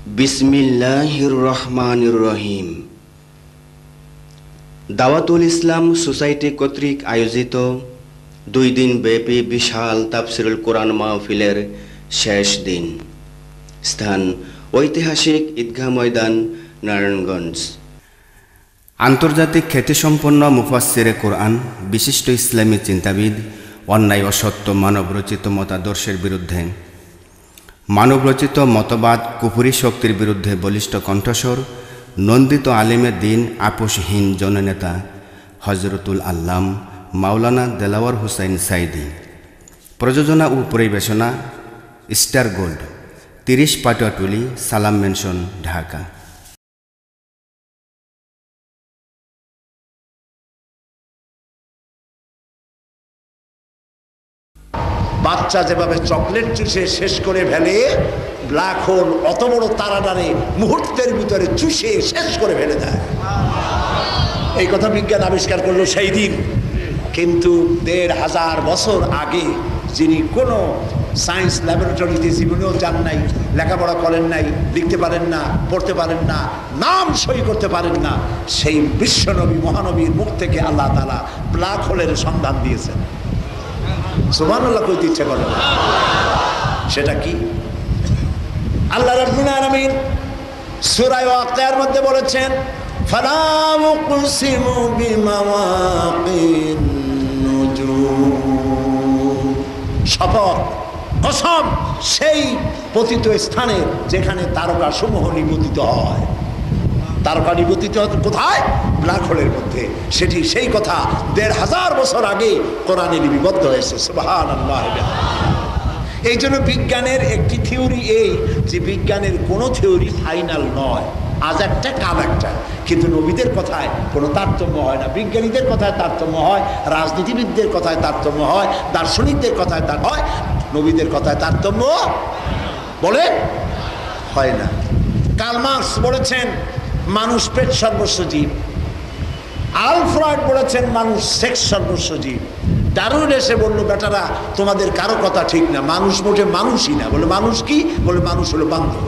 বিসমিল্লাহির রহমানির রহিম। দাওয়াতুল ইসলাম সোসাইটি কর্তৃক আয়োজিত 2 দিন ব্যাপী বিশাল তাফসিরুল কোরআন মাহফিলের শেষ দিন। স্থান ঐতিহাসিক ঈদগাহ ময়দান, নারায়ণগঞ্জ। আন্তর্জাতিক খ্যাতিসম্পন্ন মুফাসসিরে কোরআন, বিশিষ্ট ইসলামী চিন্তাবিদ, অন্যায় অসত্য মানবরচিত মতাদর্শের বিরুদ্ধে, মানবরচিত মতবাদ কুফরি শক্তির বিরুদ্ধে বলিষ্ঠ কণ্ঠস্বর, নন্দিত আলিমে দিন, আপোষহীন জননেতা হজরতুল আল্লাম মাওলানা দেলাওয়ার হুসাইন সাইদি। প্রযোজনা ও পরিবেশনা স্টার গোল্ড, 30 পাটুয়াটুলি, সালাম মেনশন, ঢাকা। বাচ্চা যেভাবে চকলেট চুষে শেষ করে ফেলে, ব্ল্যাক হোল অত বড় তারাটারে মুহূর্তের ভিতরে চুষে শেষ করে ফেলে দেয়। এই কথা বিজ্ঞান আবিষ্কার করলো সেই দিন, কিন্তু 1500 বছর আগে যিনি কোনো সায়েন্স ল্যাবরেটরিতে জীবনেও যান নাই, লেখাপড়া করেন নাই, লিখতে পারেন না, পড়তে পারেন না, নাম সই করতে পারেন না, সেই বিশ্বনবী মহানবীর মুখ থেকে আল্লাহ তাআলা ব্ল্যাক হোলের সন্ধান দিয়েছেন। সুবহানাল্লাহ কইতে ইচ্ছা করে। সেটা কি? আল্লাহ রাব্বুল আলামিন সূরা ওয়াকিয়ার মধ্যে বলেছেন, ফালা উকসিমু বিমাওয়াকিন নুজুম, শপথ কসম সেই পতিত স্থানে যেখানে তারকা সমূহ নিবতিত হয়। তারকা নিবতিত কোথায়? ব্ল্যাক হোলের মধ্যে। সেটি সেই কথা 1500 বছর আগে কোরআনে লিপিবদ্ধ হয়েছে। সুবহানাল্লাহ। এই জন্য বিজ্ঞানের একটি থিওরি এই যে বিজ্ঞানের কোনো থিওরি ফাইনাল নয়, আজ একটা কাল একটা, কিন্তু নবীদের কথায় কোনো তারতম্য হয় না। বিজ্ঞানীদের কথায় তারতম্য হয়, রাজনীতিবিদদের কথায় তারতম্য হয়, দার্শনিকদের কথায় তার হয়, নবীদের কথায় তারতম্য বলে হয় না। কার্ল মার্কস বলেছেন মানুষ পেট সর্বস্ব জীব, আলফ্রেড বলেছেন মানুষ সেক্স সর্বস্ব জীব, ডারউইন এসে বলল বেটারা তোমাদের কারো কথা ঠিক না, মানুষ মোটে মানুষই না। বলে মানুষ কি? বলে মানুষ হলো বান্ধব।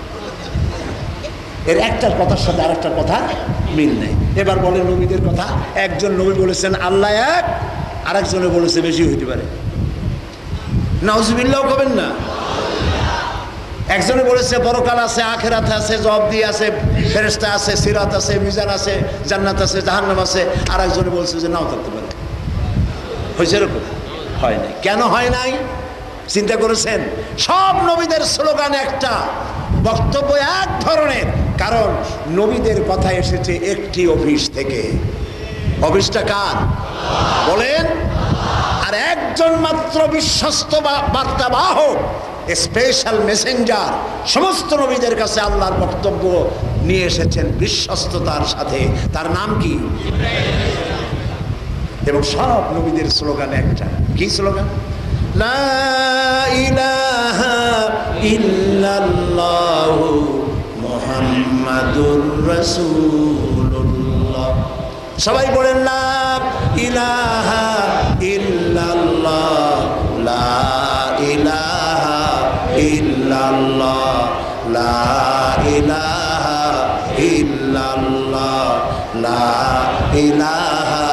এর একটার কথার সাথে আর একটার কথা মিল নেই। এবার বলে নবীদের কথা, একজন নবী বলেছেন আল্লাহ এক, আর একজনে বলেছে বেশি হইতে পারে। নাউজুবিল্লাহ কবেন না? একজনে বলেছে পরকাল আছে, আখিরাত আছে, জবাবদি আছে, ফেরেশতা আছে, সিরাত আছে, মিজান আছে, জান্নাত আছে, জাহান্নাম আছে। আর একজনে বলছে যে নাও থাকতে পারে। হয়েছে এরকম? হয় নাই। কেন হয় নাই চিন্তা করেছেন? সব নবীদের স্লোগান একটা, বক্তব্য এক ধরনের, কারণ নবীদের কথা এসেছে একটি অফিস থেকে। অফিসটা কার বলেন? আর একজন মাত্র বিশ্বস্ত বার্তাবাহক, স্পেশাল মেসেঞ্জার সমস্ত নবীদের কাছে আল্লাহর বক্তব্য নিয়ে এসেছেন বিশ্বস্ততার সাথে। তার নাম কি? এবং সব নবীদের স্লোগান একটা। কি স্লোগান? লা ইলাহা ইল্লাল্লাহু মুহাম্মাদুর রাসূলুল্লাহ। সবাই বলেন লা ইলাহা ইল্লাল্লাহ, লা ইলাহা ইল্লাল্লাহ, লা ইলাহা ইল্লাল্লাহ, লা ইলাহা।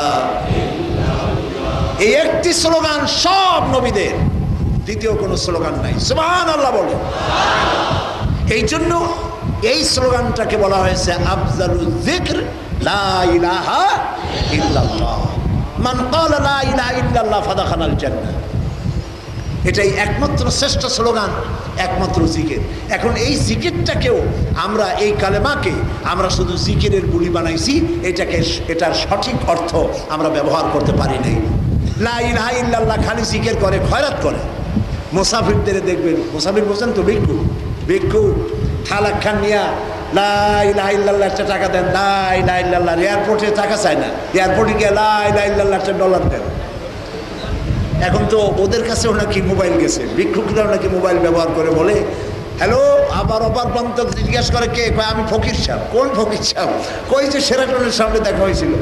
এই একটি স্লোগান সব নবীদের, দ্বিতীয় কোনো স্লোগান নাই। সুবহানাল্লাহ বলে। এই জন্য এই স্লোগানটাকে বলা হয়েছে আফজালুল যিকর লা ইলাহা ইল্লাল্লাহ, মান ক্বালা লা ইলাহা ইল্লাল্লাহ ফাদাখালাল জান্নাহ। এটাই একমাত্র শ্রেষ্ঠ স্লোগান, একমাত্র জিকির। এখন এই জিকিরটাকেও আমরা, এই কালেমাকে আমরা শুধু জিকিরের বুলি বানাইছি, এটার সঠিক অর্থ আমরা ব্যবহার করতে পারি নাই। লা ইলাহা ইল্লাল্লাহ খালি জিকির করে, খয়রাত করে। মুসাফিরদের দেখবেন, মুসাফির বলছেন তো ভিক্ষু, ভিক্ষু থালা খান নিয়া লা ইলাহা ইল্লাল্লাহ একটা টাকা দেন, লা ইলাহা ইল্লাল্লাহ। এয়ারপোর্টে টাকা চায় না, এয়ারপোর্টে গিয়ে লা ইলাহা ইল্লাল্লাহ একটা $1 দেন। এখন তো ওদের কাছেও নাকি মোবাইল গেছে, ভিক্ষুকরাও নাকি মোবাইল ব্যবহার করে বলে হ্যালো, আবার অপার প্রান্ত জিজ্ঞেস করে কে? কয় আমি ফকির সাহেব। কোন ফকির সাহেব? কই যে সেরাটনের সামনে দেখা হয়েছিল।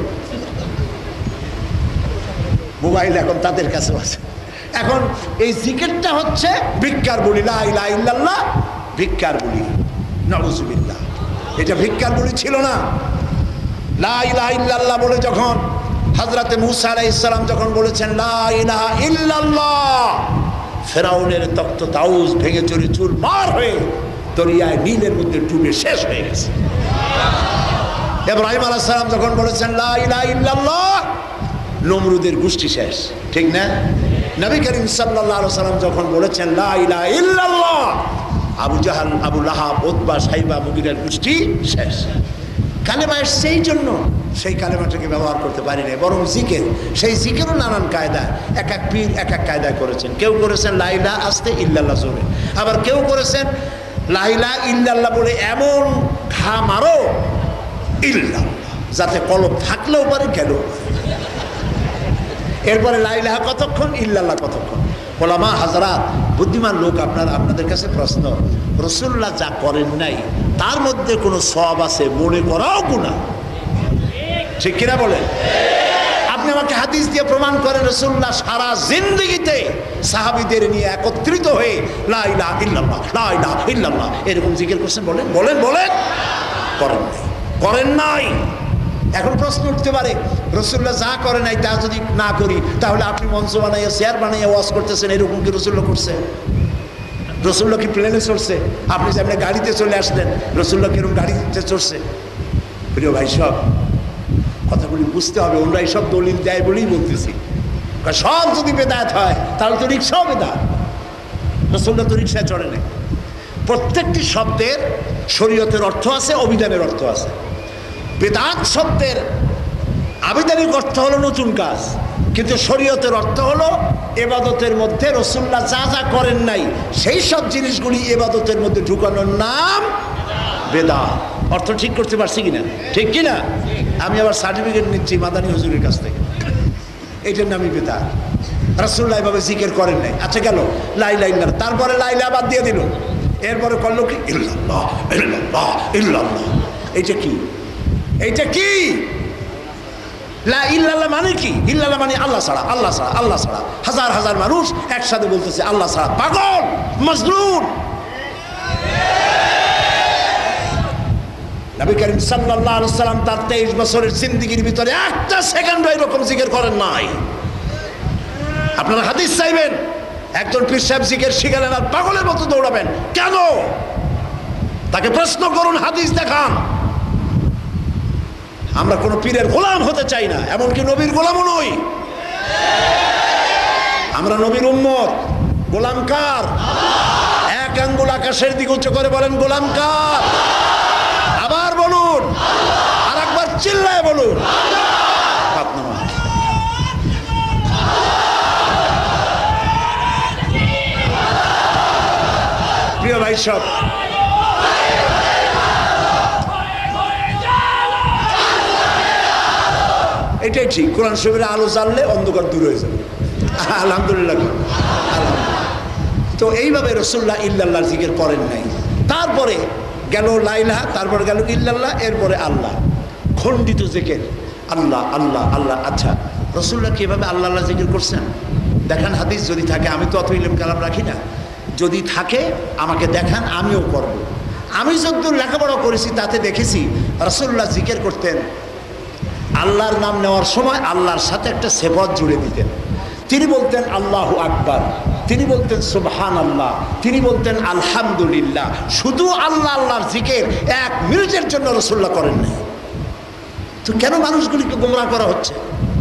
মোবাইল এখন তাদের কাছে আছে। এখন এই জিকিরটা হচ্ছে ভিক্ষার বলি, লা ইলাহা ইল্লাল্লাহ ভিক্ষার বলি। নাউজুবিল্লাহ। এটা ভিক্ষার বলি ছিল না। লা ইলাহা ইল্লাল্লাহ বলে যখন হযরতে মূসা আলাইহিস সালাম যখন বলেছেন লা ইলাহা ইল্লাল্লাহ, ফেরাউনের তখ্ত তাউস ভেঙে চুরে চুরমার হয়ে দরিয়ায় নীলের মধ্যে ডুবে শেষ হয়ে গেছে। ইব্রাহিম আলাইহিস সালাম যখন বলেছেন লা ইলাহা ইল্লাল্লাহ, নমরুদের গোষ্ঠী শেষ, ঠিক না? নবী করিম সাল্লাল্লাহু আলাইহি সাল্লাম যখন বলেছেন লা ইলাহা ইল্লাল্লাহ, Abu Jahal, Abu Lahab, Utba, Shaiba, মুগিরার গোষ্ঠী শেষ। কালেমা এসছে এই জন্য সেই কালেমাটাকে ব্যবহার করতে পারি না, বরং জিকির, সেই জিকিরও নানান কায়দায় এক এক পীর এক এক কায়দায় করেছেন। কেউ করেছেন লা ইলাহা আস্তে ইল্লাল্লাহ জোরে, আবার কেউ করেছেন লা ইলাহা ইল্লাল্লাহ বলে এমন ঘা মারো ইল্লাল্লাহ, যাতে কলব থাকলেও পারে গেলেও পারে। এরপরে লা ইলাহা কতক্ষণ, ইল্লাল্লাহ কতক্ষণ। ওলামা হাজরাত, বুদ্ধিমান লোক, আপনাদের কাছে প্রশ্ন, রাসূলুল্লাহ যা করেন নাই তার মধ্যে কোনো সওয়াব আছে মনে করাও গুনাহ, ঠিক কিনা বলেন? আপনি আমাকে হাদিস দিয়ে প্রমাণ করেন রাসূলুল্লাহ সারা জিন্দেগিতে সাহাবীদের নিয়ে একত্রিত হয়ে লা ইলাহা ইল্লাল্লাহ, লা ইলাহা ইল্লাল্লাহ এরকম জিকির করছেন? বলেন বলেন বলেন। করেন নাই, করেন নাই। এখন প্রশ্ন উঠতে পারে, রাসূলুল্লাহ যা করে নাই তা যদি না করি, তাহলে আপনি মঞ্চ বানাইয়া চেয়ার বানাইয়া ওয়াজ করতেছেন, এরকম কি রাসূলুল্লাহ করছে? রাসূলুল্লাহ কি প্লেনে চড়ছে? আপনি যেমন গাড়িতে চলে আসলেন, রাসূলুল্লাহ কিরকম গাড়িতে চড়ছে? প্রিয় ভাই সব কথাগুলি বুঝতে হবে। ওরা এইসব দলিল দেয় বলেই বলতেছি, সব যদি বেদাত হয় তাহলে তো রিক্সাও বেদাত। রাসূলুল্লাহ তো রিক্সায় চড়ে নেই। প্রত্যেকটি শব্দের শরীয়তের অর্থ আছে, অভিধানের অর্থ আছে। বেদাত শব্দের আবিধানিক অর্থ হলো নতুন কাজ, কিন্তু শরীয়তের অর্থ হলো ইবাদতের মধ্যে রাসূলুল্লাহ যা যা করেন নাই সেই সব জিনিসগুলি ইবাদতের মধ্যে ঢুকানোর নাম বেদাত। অর্থ ঠিক করতে পারছি কিনা? ঠিক কিনা? আমি আবার সার্টিফিকেট নিচ্ছি মাদানী হুজুরের কাছ থেকে, এইটার নামই বেদাত। রাসূলুল্লাহ এভাবে জিকির করেন নাই। আচ্ছা গেল লা ইলাহা ইল্লাল্লাহ, তারপরে লা ইলাহা বাদ দিয়ে দিল, এরপরে করলো কি ইল্লাল্লাহ ইল্লাল্লাহ ইল্লাল্লাহ। এইটা কি? এইটা কি? লা ইল্লাল্লাহ মানে কি? ইল্লাল্লাহ মানে আল্লাহ ছাড়া, আল্লাহ ছাড়া, আল্লাহ ছাড়া। হাজার হাজার মানুষ একসাথে বলতেছে আল্লাহ ছাড়া। পাগল, মজনুন। নবী করিম সাল্লাল্লাহু আলাইহি ওয়াসাল্লাম তার 23 বছরের জিন্দেগির ভিতরে একটা সেকেন্ড এরকম জিকির করেন নাই। আপনারা হাদিস চাইবেন, একজন পীর সাহেব জিকির শিখালেন আর পাগলের মতো দৌড়াবেন কেন? তাকে প্রশ্ন করুন, হাদিস দেখান। আমরা কোনো পীরের গোলাম হতে চাই না, এমনকি নবীর গোলামও নই। আমরা নবীর উম্মত। গোলাম কার? এক আঙ্গুল আকাশের দিকে উচ্চ করে বলেন গোলাম কার? আবার বলুন, আর একবার চিল্লায় বলুন। প্রিয় ভাই সব, এটাই ঠিক। কোরআন শরীফের আলো জ্বাললে অন্ধকার দূর হয়ে যাবে। আলহামদুলিল্লাহ। তো এইভাবে রাসূলুল্লাহ ইল্লাল্লাহ জিকির করেন নাই। তারপরে গেল লা ইলাহা, তারপরে গেল ইল্লাল্লাহ, এরপরে আল্লাহ। খণ্ডিত জিকির, আল্লাহ আল্লাহ আল্লাহ। আচ্ছা, রাসূলুল্লাহ কিভাবে আল্লাহ আল্লাহ জিকির করছেন দেখান হাদিস যদি থাকে। আমি তো অত ইলম কালাম রাখি না, যদি থাকে আমাকে দেখান, আমিও করব। আমি যতদূর লেখাপড়া করেছি তাতে দেখেছি রাসূলুল্লাহ জিকির করতেন, আল্লাহর নাম নেওয়ার সময় আল্লাহর সাথে একটা সিফাত জুড়ে দিতেন। তিনি বলতেন আল্লাহু আকবার, তিনি বলতেন সুবহানাল্লাহ, তিনি বলতেন আলহামদুলিল্লাহ। শুধু আল্লাহ আল্লাহর জিকির 1 মিনিটের জন্য রাসূলুল্লাহ করেন নাই। তো কেন মানুষগুলিকে গোমরাহ করা হচ্ছে?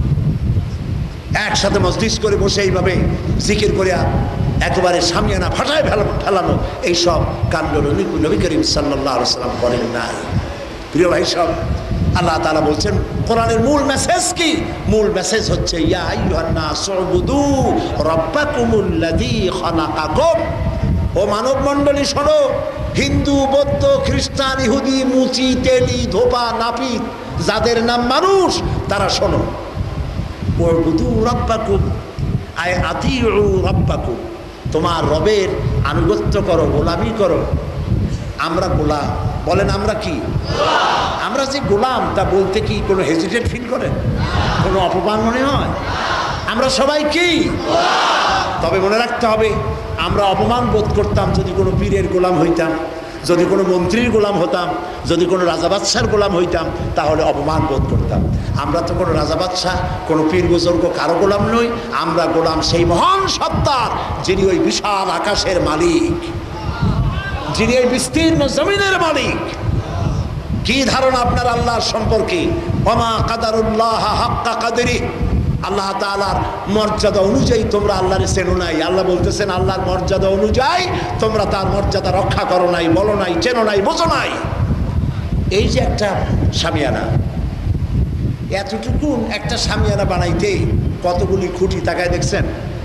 একসাথে মজলিস করে বসে এইভাবে জিকির করে একেবারে সামিয়ানা ফাটায় ফেলানো এইসব কাণ্ড নবী করিম সাল্লাল্লাহু আলাইহি ওয়াসাল্লাম করেন নাই। প্রিয় ভাই সব, আল্লাহ তাআলা বলছেন কোরআনের মূল মেসেজ কি? মূল মেসেজ হচ্ছে ইয়া আইয়ুহান নাস উবুদু রাব্বাকুমুল্লাযী খালাকাকুম। ও মানব মণ্ডলী শোনো, হিন্দু, বৌদ্ধ, খ্রিস্টান, ইহুদি, মুচি, তেলি, ধোপা, নাপিত, যাদের নাম মানুষ, তারা শোনো। উবুদু রাব্বাকুম আয় আতিউ রাব্বাকুম, তোমার রবের আনুগত্য করো, গোলামি করো। আমরা গোলাম, বলেন আমরা কি? আমরা যে গোলাম তা বলতে কি কোনো হেজিটেট ফিল করেন? কোনো অপমান মনে হয়? আমরা সবাই কি? তবে মনে রাখতে হবে, আমরা অপমান বোধ করতাম যদি কোনো পীরের গোলাম হইতাম। যদি কোনো মন্ত্রীর গোলাম হতাম, যদি কোনো রাজা বাদশার গোলাম হইতাম, তাহলে অপমান বোধ করতাম। আমরা তো কোনো রাজা বাদশাহ, কোনো পীর বুজুর্গ কারো গোলাম নই। আমরা গোলাম সেই মহান সত্তার, যিনি ওই বিশাল আকাশের মালিক, যিনি এই বিস্তীর্ণ জমিনের মালিক। কি ধারণা আপনার আল্লাহর সম্পর্কে? ওমা কাদারুল্লাহ হাক্কা কাদরি, আল্লাহ তাআলার মর্যাদা অনুযায়ী তোমরা আল্লাহর চেনো নাই। আল্লাহ বলতেছেন আল্লাহর মর্যাদা অনুযায়ী তোমরা তার মর্যাদা রক্ষা করো নাই, বলো নাই, চেনো নাই, বোঝো নাই। এই যে একটা শামিয়ানা, এতটুকু একটা শামিয়ানা বানাইতে কতগুলি খুঁটি, তাকায় দেখছেন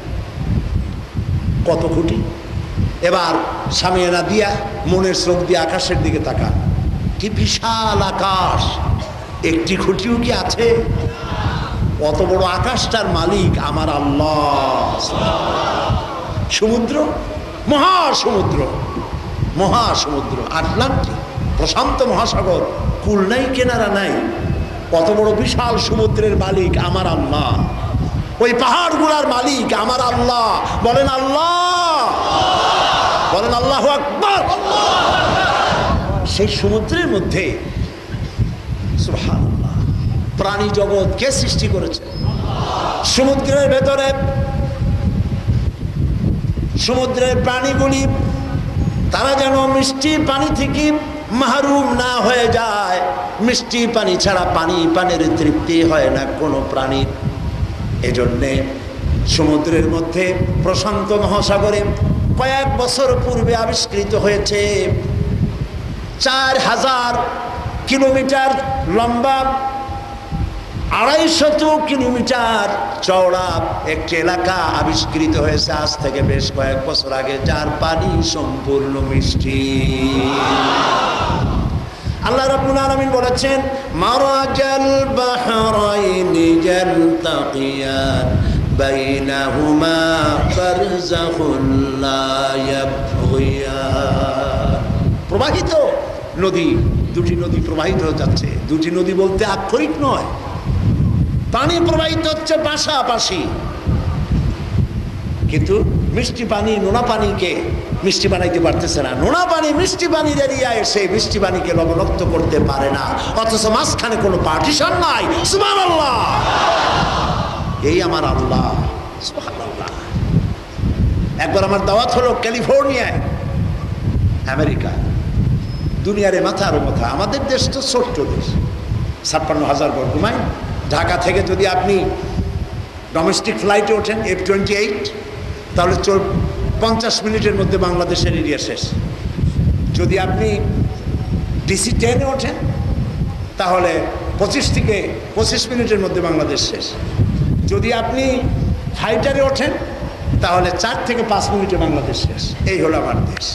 কত খুঁটি। এবার শামিয়ানা দিয়া মনের চোখ দিয়ে আকাশের দিকে তাকা, কি বিশাল আকাশ, একটি খুঁটিও কি আছে? অত বড় আকাশটার মালিক আমার আল্লাহ। সমুদ্র, মহাসমুদ্র, মহাসমুদ্র, আটলান্টিক, প্রশান্ত মহাসাগর, কুল নাই কেনারা নাই, কত বড় বিশাল সমুদ্রের মালিক আমার আল্লাহ। ওই পাহাড়গুলার মালিক আমার আল্লাহ। বলেন আল্লাহ, বলেন আল্লাহু আকবার। সেই সমুদ্রের মধ্যে সুবহানাল্লাহ প্রাণী জগৎ কে সৃষ্টি করেছে? সমুদ্রের ভেতরে সমুদ্রের প্রাণীগুলি তারা যেন মিষ্টি পানি থেকে মাহরুম না হয়ে যায়। মিষ্টি পানি ছাড়া পানির তৃপ্তি হয় না কোনো প্রাণীর। এজন্যে সমুদ্রের মধ্যে প্রশান্ত মহাসাগরে কয়েক বছর পূর্বে আবিষ্কৃত হয়েছে 4000 কিলোমিটার লম্বা, 250 কিলোমিটার চওড়া একটি এলাকা আবিষ্কৃত হয়েছে আজ থেকে বেশ কয়েক বছর আগে, যার পানি সম্পূর্ণ মিষ্টি। আল্লাহ রাব্বুল আলামিন বলেছেন মারাজাল বাহরাইনি ইয়ালতাকিয়ান বাইনাহুমা বারযাখুন লা ইয়াবগিয়ান। প্রবাহিত নদী, দুটি নদী প্রবাহিত হয়ে যাচ্ছে। দুটি নদী বলতে আক্ষরিক নয়, পানি প্রবাহিত হচ্ছে পাশাপাশি, কিন্তু মিষ্টি পানি নোনা পানিকে মিষ্টি বানাইতে পারতেছে না। নোনা পানি মিষ্টি পানির এরিয়ায় এসে মিষ্টি পানিকে লবণাক্ত করতে পারে না, অথচ মাঝখানে কোনো পার্টিশন নাই। সুবহানাল্লাহ, এই আমার আল্লাহ। সুবহানাল্লাহ। একবার আমার দাওয়াত হলো ক্যালিফোর্নিয়ায়, আমেরিকা। দুনিয়ারে মাথার মাথা, আমাদের দেশ তো ছোট্ট দেশ, 56,000 বর্গ মাইল। ঢাকা থেকে যদি আপনি ডোমেস্টিক ফ্লাইটে ওঠেন F-28, তাহলে 50 মিনিটের মধ্যে বাংলাদেশের এরিয়া শেষ। যদি আপনি DC-10-এ ওঠেন তাহলে 25 থেকে 25 মিনিটের মধ্যে বাংলাদেশ শেষ। যদি আপনি ফাইটারে ওঠেন তাহলে 4 থেকে 5 মিনিটে বাংলাদেশ শেষ। এই হলো আমার দেশ।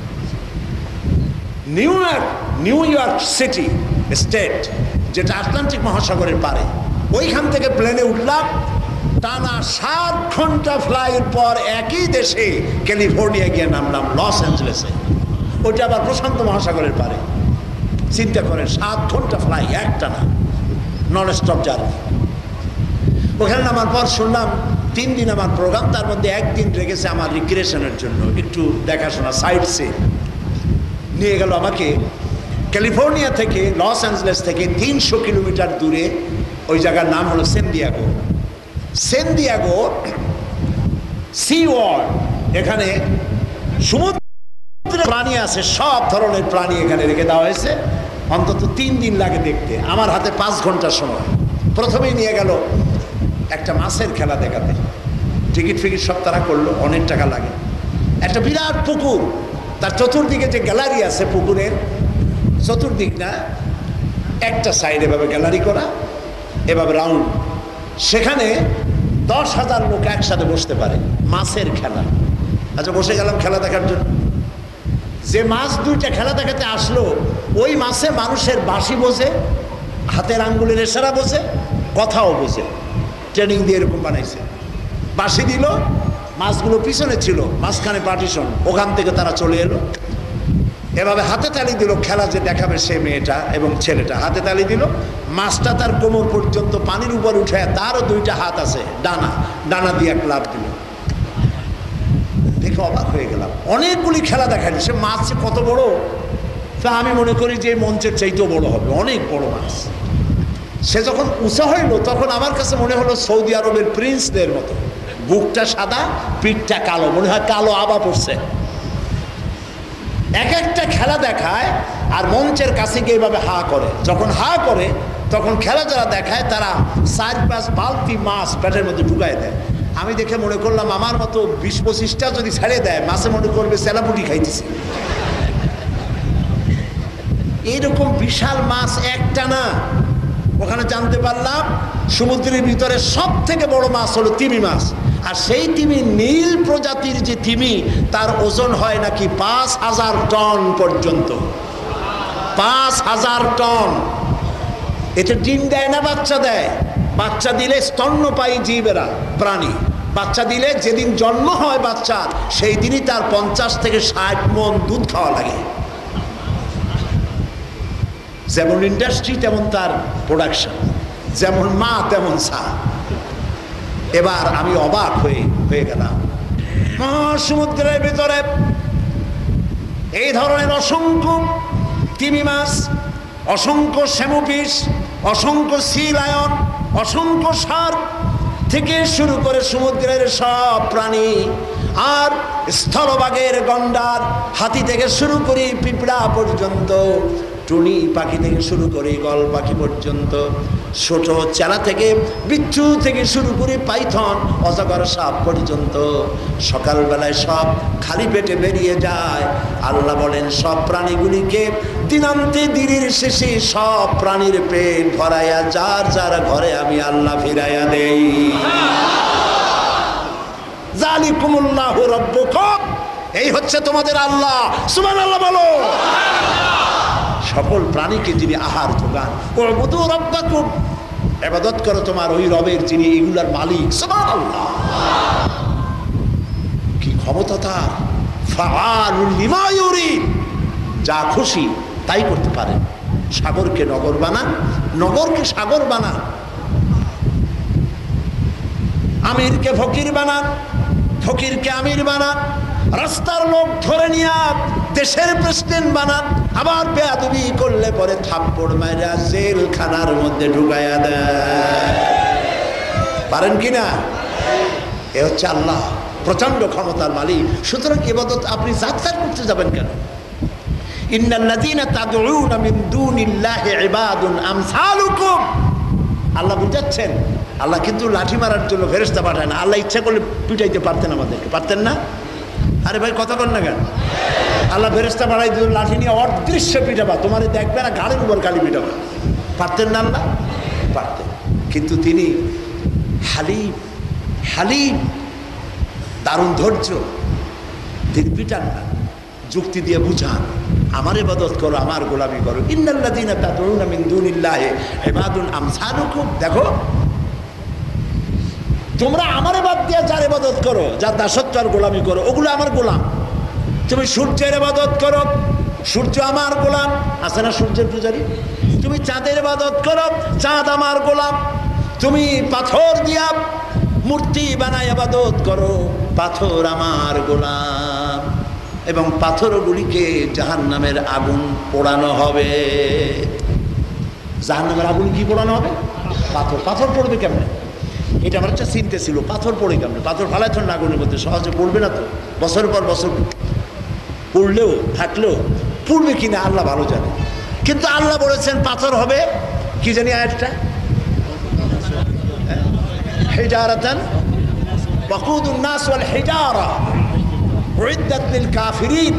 নিউ ইয়র্ক সিটি স্টেট, যেটা আটলান্টিক মহাসাগরের পারে, ওইখান থেকে প্লেনে উঠলাম, টানা 7 ঘন্টা ফ্লাইয়ের পর একই দেশে ক্যালিফোর্নিয়া গিয়ে নামলাম লস অ্যাঞ্জেলেসে। ওইটা আবার প্রশান্ত মহাসাগরের পারে। চিন্তা করেন, 7 ঘন্টা ফ্লাই একটানা, নন স্টপ জার্নি। ওখানে নামার পর শুনলাম 3 দিন আমার প্রোগ্রাম, তার মধ্যে 1 দিন রেখেছে আমার রিক্রিয়েশনের জন্য, একটু দেখাশোনা, সাইড সিন। নিয়ে গেল আমাকে ক্যালিফোর্নিয়া থেকে, লস অ্যাঞ্জেলেস থেকে 300 কিলোমিটার দূরে। ওই জায়গার নাম হলো সেন-দিয়েগো সি ওয়ার্ল্ড। এখানে সমুদ্রের প্রাণী আছে, সব ধরনের প্রাণী এখানে রেখে দেওয়া হয়েছে। অন্তত 3 দিন লাগে দেখতে, আমার হাতে 5 ঘন্টার সময়। প্রথমেই নিয়ে গেল একটা মাছের খেলা দেখাতে, টিকিট ফিকিট সব তারা করলো, অনেক টাকা লাগে। একটা বিরাট পুকুর, তার চতুর্দিকে যে গ্যালারি আছে, পুকুরের চতুর্দিক না, একটা সাইড এভাবে গ্যালারি করা, এভাবে রাউন্ড, সেখানে 10,000 লোক একসাথে বসতে পারে। মাছের খেলা। আচ্ছা, বসে গেলাম খেলা দেখার জন্য। যে মাছ দুইটা খেলা দেখাতে আসলো, ওই মাছে মানুষের বাঁশি বোঝে, হাতের আঙ্গুলের ইশারা বোঝে, কথাও বোঝে। ট্রেনিং দিয়ে এরকম বানাইছে। বাঁশি দিল, মাছগুলো পিছনে ছিল, মাঝখানে পার্টিশন, ওখান থেকে তারা চলে এলো। এভাবে হাতে তালি দিল, খেলা যে দেখাবে সে মেয়েটা এবং ছেলেটা হাতে তালি দিল। মাছটা তার কোমর পর্যন্ত পানির উপর উঠে, তারও 2টা হাত আছে, ডানা দিয়ে ক্লাব দিল। দেখে অবাক হয়ে গেলাম। অনেকগুলি খেলা দেখাইল। সে মাছ কত বড় তো আমি মনে করি যে মঞ্চের চাইতেও বড় হবে, অনেক বড় মাছ। সে যখন উঁচা হইল তখন আমার কাছে মনে হলো সৌদি আরবের প্রিন্সদের মতো, বুকটা সাদা পিঠটা কালো, মনে হয় কালো আবা পড়ছে। এক একটা খেলা দেখায় আর মঞ্চের কাছে গিয়ে এইভাবে হা করে, যখন হা করে তখন খেলা যারা দেখায় তারা 4-5 বালতি মাছ পেটের মধ্যে ঢুকায় দেয়। আমি দেখে মনে করলাম আমার মতো 20-25টা যদি ছেড়ে দেয় মাছে মনে করবে সেলাপুটি খাইতেছে। এইরকম বিশাল মাছ একটা না, ওখানে জানতে পারলাম সমুদ্রের ভিতরে সব থেকে বড় মাছ হলো তিমি মাছ। আর সেই তিমি নীল প্রজাতির যে তিমি, তার ওজন হয় নাকি 5000 টন পর্যন্ত। 5000 টন। এতে ডিম দেয় না বাচ্চা দেয়? বাচ্চা দিলে স্তন্যপায়ী জীবেরা, প্রাণী, বাচ্চা দিলে যেদিন জন্ম হয় বাচ্চার সেই দিনই তার 50 থেকে 60 মণ দুধ খাওয়া লাগে। যেমন ইন্ডাস্ট্রি তেমন তার প্রোডাকশন, যেমন মা তেমন সা। এবার আমি অবাক হয়ে গেলাম, সমুদ্রের ভিতরে এই ধরনের অসংখ্য তিমি মাছ, অসংখ্য শ্যামোফিশ, অসংখ্য সি লায়ন, অসংখ্য শার্ক থেকে শুরু করে সমুদ্রের সব প্রাণী, আর স্থলভাগের গন্ডার, হাতি থেকে শুরু করে পিঁপড়া পর্যন্ত, টুনি পাখি থেকে শুরু করে গল পাখি পর্যন্ত, ছোট চেলা থেকে বিচ্ছু থেকে শুরু করে পাইথন, অজগর সাপ পর্যন্ত সকালবেলায় সব খালি পেটে বেরিয়ে যায়। আল্লাহ বলেন সব প্রাণীগুলিকে দিনান্তে দিনের শেষে সব প্রাণীর পেট ভরাইয়া যার যার ঘরে আমি আল্লাহ ফিরাইয়া দেই। জালিকুমুল্লাহু রাব্বুকুম, এই হচ্ছে তোমাদের আল্লাহ। সুবহানাল্লাহ বলো। সকল প্রাণীকে যিনি আহার যোগান, উবুদু রাব্বাকুম, ইবাদত করো তোমার ওই রবের যিনি এগুলার মালিক। সুবহানাল্লাহ, কি ক্ষমতা তার। ফাআলুল লিমা ইউরিদ, যা খুশি তাই করতে পারেন। সাগরকে নগর বানান, নগরকে সাগর বানান, আমিরকে ফকির বানান, ফকিরকে আমির বানান, রাস্তার লোক ধরে নিয়ে দেশের প্রেসিডেন্ট বানান, আবার বেয়াদবি করলে পরে থাপ্পড় মাইরা জেলখানার মধ্যে ঢুকাইয়া দেয়। পারেন কি না? এ হচ্ছে আল্লাহ, প্রচন্ড ক্ষমতার মালিক। সুতরাং ইবাদত আপনি জাতকার করতে যাবেন কেন? ইন্নাল্লাযীনা তাদউনা মিন দুনিল্লাহি ইবাদুন আমসালুকুম, আল্লাহ বুঝাচ্ছেন। আল্লাহ কিন্তু লাঠি মারার জন্য ফেরেশতা পাঠায় না। আল্লাহ ইচ্ছা করলে পিটাইতে পারতেন, আমাদেরকে পারতেন না? আরে ভাই কথা বল না কেন? আল্লাহ ফেরেশতা পাঠাই দিল লাঠি নিয়ে অদৃশ্য পিটাবা, তোমার দেখবে না গাড়ির উপর গালি পিটাবা। পারতেন না আল্লাহ? পারতেন। কিন্তু তিনি হালিম, হালিম, দারুণ ধৈর্য। তিনি পিটান না, যুক্তি দিয়ে বুঝান, আমার ইবাদত করো, আমার গোলামি করো। ইন্নাল্লাযীনা তাদউনা মিন দুনিল্লাহি ইবাদুন আমসালুকুম, দেখো তোমরা আমার বাদ দিয়ে যার ইবাদত করো, যার দাসত্ব আর গোলামি করো, ওগুলো আমার গোলাম। তুমি সূর্যের ইবাদত করো, সূর্য আমার গোলাম, আছে না সূর্যের পূজারী? তুমি চাঁদের ইবাদত করো, চাঁদ আমার গোলাম। তুমি পাথর দিয়া মূর্তি বানায় ইবাদত করো, পাথর আমার গোলাম। এবং পাথরগুলিকে জাহান্নামের আগুন পোড়ানো হবে। জাহান্নামের আগুন কি পোড়ানো হবে? পাথর। পাথর পড়বে কেমনে? এটা আমার একটা চিন্তা ছিল, পাথর পড়ে কেমনে? পাথর ফালাইছ না আগুনের মধ্যে, সহজে পড়বে না তো। বছর পর বছর পড়লেও থাকলেও পড়বে কিনা আল্লাহ ভালো জানে। কিন্তু আল্লাহ বলেছেন পাথর হবে, কি জানি আয়াতটা, হিজারাতান ওয়াকুদুন নাস ওয়াল হিজারা উইদ্দাত লিল কাফিরিন,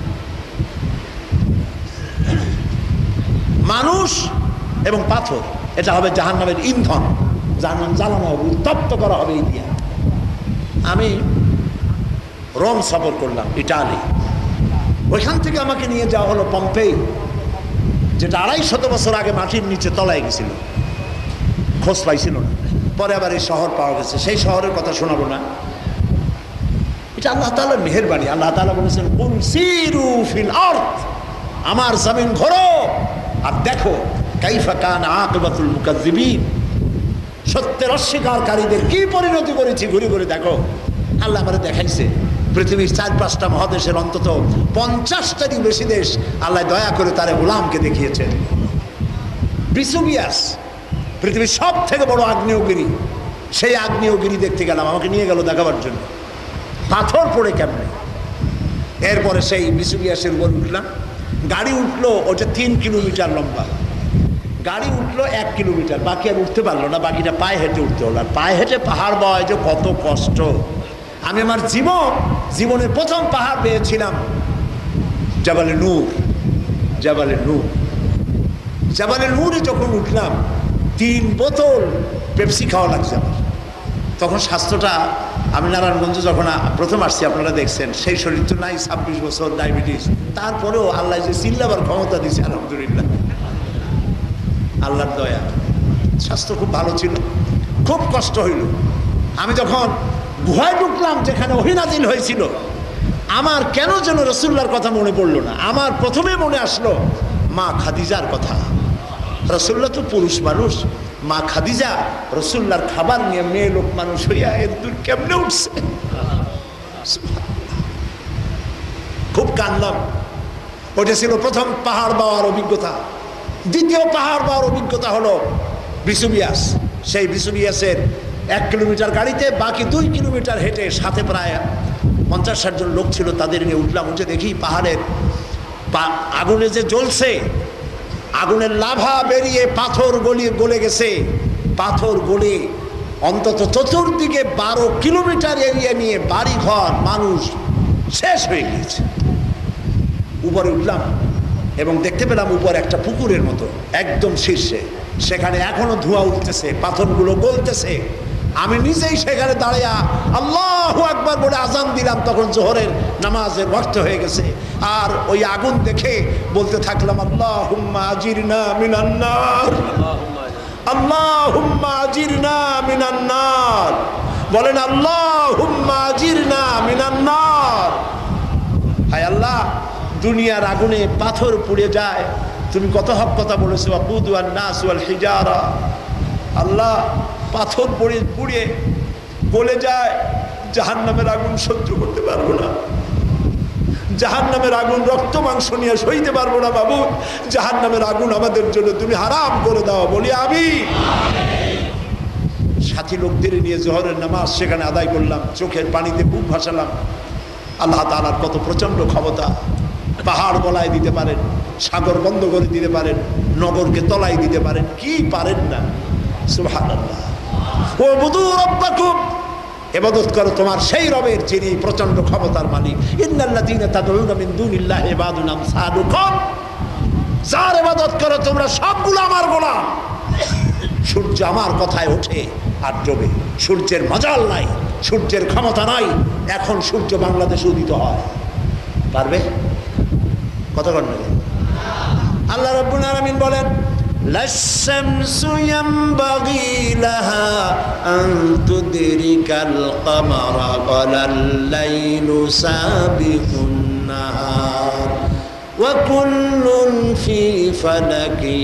মানুষ এবং পাথর, এটা হবে জাহান্নামের ইন্ধন। জাহান্নাম জ্বালানো হবে, উত্তপ্ত করা হবে এই দিয়া। আমি রোম সফর করলাম, ইটালি। ওইখান থেকে আমাকে নিয়ে যাওয়া হলো পম্পেই, যেটা 250 বছর আগে মাটির নিচে তলায় গেছিল, খোঁজ পাইছিল না। পরে আবার এই শহর পাওয়া গেছে। সেই শহরের কথা শোনাবো না, এটা আল্লাহ তাআলার মেহেরবানি। আল্লাহ তাআলা বলেছেন কুল সিরু ফিল আরদ, আমার জমিন ঘোরো আর দেখো কাইফা কানা আকিবাতুল মুকাজ্জিবিন, সত্যের অস্বীকারীদের কি পরিণতি করেছি ঘুরে ঘুরে দেখো। আল্লাহ আমারে দেখাইছে পৃথিবীর 4-5টা মহাদেশের অন্তত 50টারই বেশি দেশ আল্লাহ দয়া করে তারে গোলামকে দেখিয়েছেন। ভিসুভিয়াস পৃথিবীর সব থেকে বড় আগ্নেয়গিরি, সেই আগ্নেয়গিরি দেখতে গেলাম, আমাকে নিয়ে গেল দেখাবার জন্য পাথর পড়ে কেমনে। এরপরে সেই ভিসুভিয়াসের উপর উঠলাম, গাড়ি উঠলো, ওটা 3 কিলোমিটার লম্বা, গাড়ি উঠলো 1 কিলোমিটার, বাকি আর উঠতে পারলো না, বাকিটা পায়ে হেঁটে উঠতে হলো। আর পায়ে হেঁটে পাহাড় পাওয়া যে কত কষ্ট। আমি আমার জীবনে প্রথম পাহাড় পেয়েছিলাম জাবালে নূর। জাবালে নূর, জাবালে নূরে যখন উঠলাম 3 বোতল পেপসি খাওয়া লাগছে আমার। তখন স্বাস্থ্যটা, আমি নারায়ণগঞ্জে যখন প্রথম আসছি আপনারা দেখছেন, সেই শরীর তো নাই, 26 বছর ডায়াবেটিস, তারপরেও আল্লাহ যে চিল্লাবার ক্ষমতা দিয়েছে আলহামদুলিল্লাহ, আল্লাহর দয়া। স্বাস্থ্য খুব ভালো ছিল, খুব কষ্ট হইল। আমি যখন গুহায় ঢুকলাম যেখানে ওহী নাযিল হয়েছিল, আমার কেন যেন রাসূলুল্লাহর কথা মনে পড়লো না। আমার প্রথমে মনে আসলো মা খাদিজার কথা। রাসূলুল্লাহ তো পুরুষ মানুষ, মা খাদিজা রাসূলুল্লাহর খাবার নিয়ে মেয়ে লোক মানুষ হইয়া এর দূর কেমনে উঠছে। খুব কাঁদলাম। ওটা ছিল প্রথম পাহাড় পাওয়ার অভিজ্ঞতা। দ্বিতীয় পাহাড় পাওয়ার অভিজ্ঞতা হলো ভিসুভিয়াস। সেই ভিসুভিয়াসের 1 কিলোমিটার গাড়িতে, বাকি 2 কিলোমিটার হেঁটে, সাথে প্রায় 50-60 জন লোক ছিল, তাদের নিয়ে উঠলাম। উঠে দেখি পাহাড়ের আগুনে যে জ্বলছে, আগুনের লাভা বেরিয়ে পাথর গলে গেছে। পাথর গলে অন্তত চতুর্দিকে 12 কিলোমিটার এরিয়া নিয়ে বাড়িঘর মানুষ শেষ হয়ে গিয়েছে। উপরে উঠলাম এবং দেখতে পেলাম উপর একটা পুকুরের মতো একদম শীর্ষে, সেখানে এখনো ধোঁয়া উঠতেছে, পাথরগুলো গলতেছে। আমি নিজেই সেখানে দাঁড়িয়ে আল্লাহু আকবার বলে আজান দিলাম। তখন জোহরের নামাজের ওয়াক্ত হয়ে গেছে। আর ওই আগুন দেখে বলতে থাকলাম আল্লাহুম্মা আজিরনা মিনান নার, আল্লাহুম্মা আজিরনা মিনান নার। বলেন আল্লাহুম্মা আজিরনা মিনান নার। হায় আল্লাহ, দুনিয়ার আগুনে পাথর পুড়ে যায়, তুমি কত হক কথা বলেছো, ওয়াকুদুন নাস ওয়াল হিজারা। আল্লাহ, পাথর পুড়িয়ে গলে যায়, জাহান্নামের আগুন সহ্য করতে পারবো না, জাহান্নামের আগুন রক্ত মাংস নিয়ে সইতে পারবো না বাবু, জাহান্নামের আগুন আমাদের জন্য তুমি হারাম করে দাও। বলি আমি সাথী লোকদের নিয়ে জোহরের নামাজ সেখানে আদায় করলাম, চোখের পানিতে বুক ভাসালাম। আল্লাহ তাআলার কত প্রচন্ড ক্ষমতা। পাহাড় গলায় দিতে পারেন, সাগর বন্ধ করে দিতে পারেন, নগরকে তলায় দিতে পারেন, কি পারেন না। সুবহানাল্লাহ। ওয়াবুদু রাব্বাকুম, ইবাদত করো তোমার সেই রবের যিনি প্রচন্ড ক্ষমতার মালিক। ইন্নাল্লাযীনা তাদউনা মিন দুনিল্লাহি ইবাদুন আমসালুকুম, যার ইবাদত করো তোমরা সবগুলো আমার গোলাম। সূর্য আমার কথায় ওঠে আর ডোবে, সূর্যের মজাল নাই, সূর্যের ক্ষমতা নাই। এখন সূর্য বাংলাদেশে উদিত হয়, পারবে? কথা বলেন। আল্লাহ রাব্বুল আলামিন বলেন লাশ-শামসু ইয়ানবাগী লাহা আন তুদরিকাল কামারা ওয়ালাল লাইলু সাবিকুন নাহার ওয়া কুল্লুন ফি ফালাকিন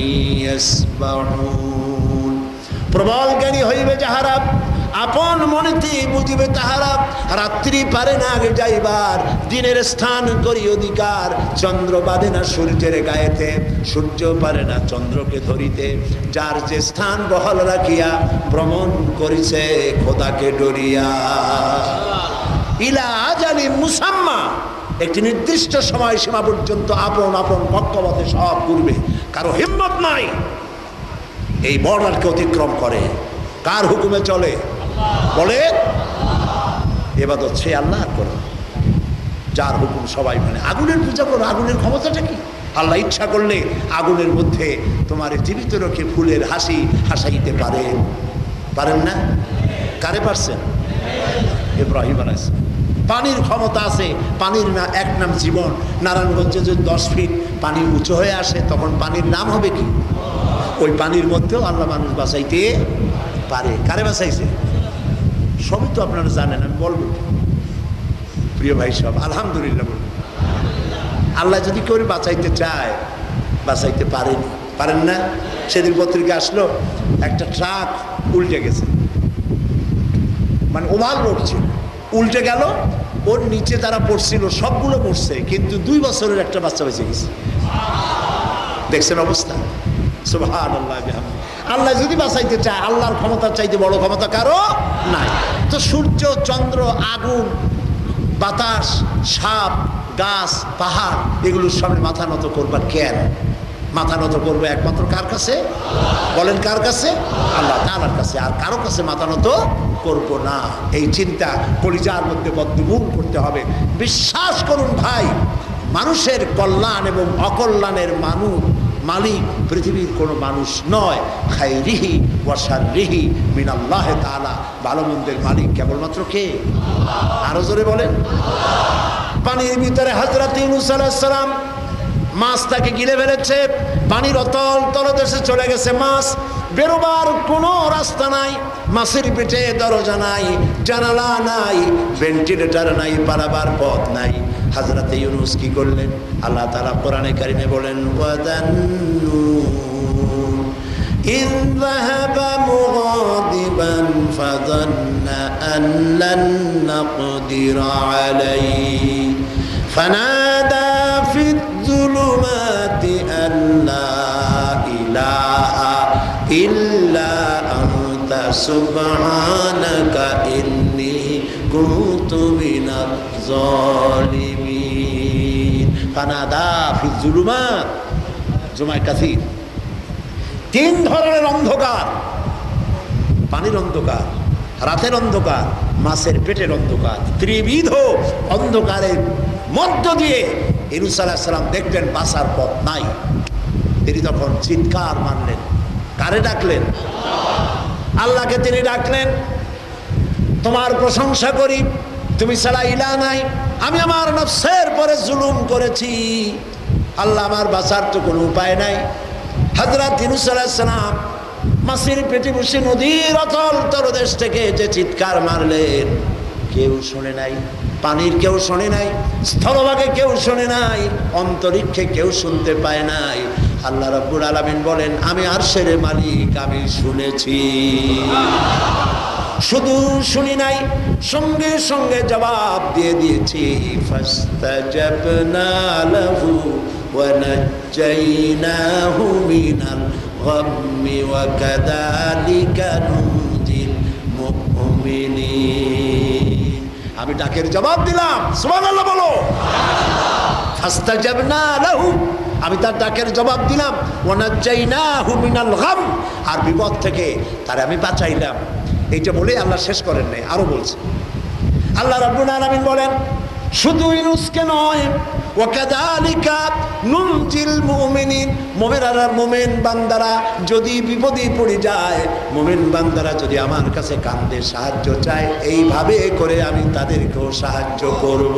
ইয়াসবাহুন। প্রবল জ্ঞানী হইবে যাহারা, আপন মনেতে বুঝিবে তাহারা। রাত্রি পারে না আগে যাইবার, দিনের স্থান করি অধিকার। চন্দ্র বাঁধে না সূর্যের গায়েতে, সূর্য পারে না চন্দ্রকে ধরিতে। যার যে স্থান বহাল রাখিয়া ভ্রমণ করিছে খোদাকে ডরিয়া। ইলা আজালি মুসাম্মা, একটি নির্দিষ্ট সময় সীমা পর্যন্ত আপন আপন কক্ষপথে সব ঘুরবে। কারো হিম্মত নাই এই বর্ডারকে অতিক্রম করে। কার হুকুমে চলে? বলে ইবাদত সে আল্লাহর করো, যার হুকুম সবাই মানে। আগুনের পূজা করো, আগুনের ক্ষমতাটা কি? আল্লাহ ইচ্ছা করলে আগুনের মধ্যে তোমার জীবিত রেখে ফুলের হাসি হাসাইতে পারেন, পারেন না? কারে পারছেন? ইব্রাহিম আলাইহিস সালাম। পানির ক্ষমতা আছে, পানির এক নাম জীবন। নারায়ণগঞ্জে যদি 10 ফিট পানি উঁচু হয়ে আসে তখন পানির নাম হবে কি? ওই পানির মধ্যেও আল্লাহ মানুষ বাঁচাইতে পারে। কারে বাঁচাইছে? সবই তো আপনারা জানেন, আমি বলবো। প্রিয় ভাই সব আলহামদুলিল্লাহ বলুন। আল্লাহ যদি কেউ বাঁচাইতে চায় বাঁচাইতে পারেনি, পারেন না? সেদিন পত্রিকা আসলো একটা ট্রাক উল্টে গেছে, মানে ওভারলোড ছিল, উল্টে গেল, ওর নিচে যারা পড়ছিল সবগুলো মরছে, কিন্তু 2 বছরের একটা বাচ্চা বেঁচে গেছে। দেখছেন অবস্থা? সুবহানাল্লাহ বিহামদিহি। আল্লাহ যদি বাঁচাইতে চায়, আল্লাহর ক্ষমতার চাইতে বড় ক্ষমতা কারো নাই। তো সূর্য, চন্দ্র, আগুন, বাতাস, সাপ, গাছ, পাহাড়, এগুলোর সামনে মাথা নত করবার কেন? মাথা নত করবো একমাত্র কার কাছে? বলেন কার কাছে? আল্লাহ তাআলার কাছে। আর কারো কাছে মাথা নত করব না। এই চিন্তা কলিজার মধ্যে বদ্ধমূল করতে হবে। বিশ্বাস করুন ভাই, মানুষের কল্যাণ এবং অকল্যাণের মালিক পৃথিবীর কোনো মানুষ নয়। খাইরিহি ওয়া শাররিহি মিনাল্লাহি তাআলা। ভালো মন্দের মালিক কেবলমাত্র কে? আরো জোরে বলেন। পানির ভিতরে হযরত ইউনূস আলাইহিস সালাম, মাছ তাকে গিলে ফেলেছে, পানির অতল তলদেশে চলে গেছে মাছ, বেরোবার কোনো রাস্তা নাই, মাছের পেটে দরজা নাই, জানালা নাই, ভেন্টিলেটর নাই, পালাবার পথ নাই। হযরত ইউনূস কি করলেন? আল্লাহ তাআলা কোরআনে কারিমে বলেন, ওয়াদান্নুন ইয যাহাবা মুগাদিবান ফাযান্না আন লান নাকদির আলাইহি ফানাদা ফিদ যুলুমাতি আন লা ইলাহা ইল্লা আনতা সুবহানাকা ইন্নী কুনতু মিনাজ জালিমিন। ফানাদা ফিজ যুলুমাত, জুমায় কাসির। 3 ধরনের অন্ধকার: পানির অন্ধকার, রাতের অন্ধকার, মাছের পেটের অন্ধকার। ত্রিবিধ অন্ধকারের মধ্য দিয়ে ইউনূস আলাইহিস সালাম দেখলেন বাঁচার পথ নাই। তিনি তখন চিৎকার মারলেন। কারে ডাকলেন? আল্লাহকে তিনি ডাকলেন, তোমার প্রশংসা করি, তুমি ছাড়া ইলাহ নাই, আমি আমার নফসের পরে জুলুম করেছি, আল্লাহ আমার বাঁচার তো কোনো উপায় নাই। হযরত ইউনূস আলাইহিস সালাম মাছের পেটে বসে নদীর অতল তলদেশ থেকে যে চিৎকার মারলেন, কেউ শোনে নাই। পানির কেউ শোনে নাই, স্থলভাগে কেউ শোনে নাই, অন্তরিক্ষে কেউ শুনতে পায় নাই। আল্লাহ রাব্বুল আলামিন বলেন, আমি আরশের মালিক, আমি শুনেছি। শুধু শুনি নাই, সঙ্গে সঙ্গে জবাব দিয়ে দিয়েছি। ফাস্তাজাবনা লাহু ওয়া নাজ্জাইনাহু মিনাল গাম্মি ওয়া কাযালিকা নুনজিল মুমিনিন। আমি ডাকের জবাব দিলাম। সুবহানাল্লাহ বলো। ফাস্তাজাবনা লাহু, আমি তার ডাকের জবাব দিলাম। ওয়া নাজ্জাইনাহু মিনাল গাম, আর বিপদ থেকে তারে আমি বাঁচাইলাম। এইটা বলে আল্লাহ শেষ করেন নাই, আরো বলছে। আল্লাহ রাব্বুল আলামিন বলেন, শুধু ইউনূসকে নয়, ওয়া কাযালিকা নুনজিল মুমিনিন, মুমিন বান্দারা যদি বিপদে পড়ে যায়, মুমিন বান্দারা যদি আমার কাছে কান্দে, সাহায্য চায়, এইভাবে করে আমি তাদেরকেও সাহায্য করব।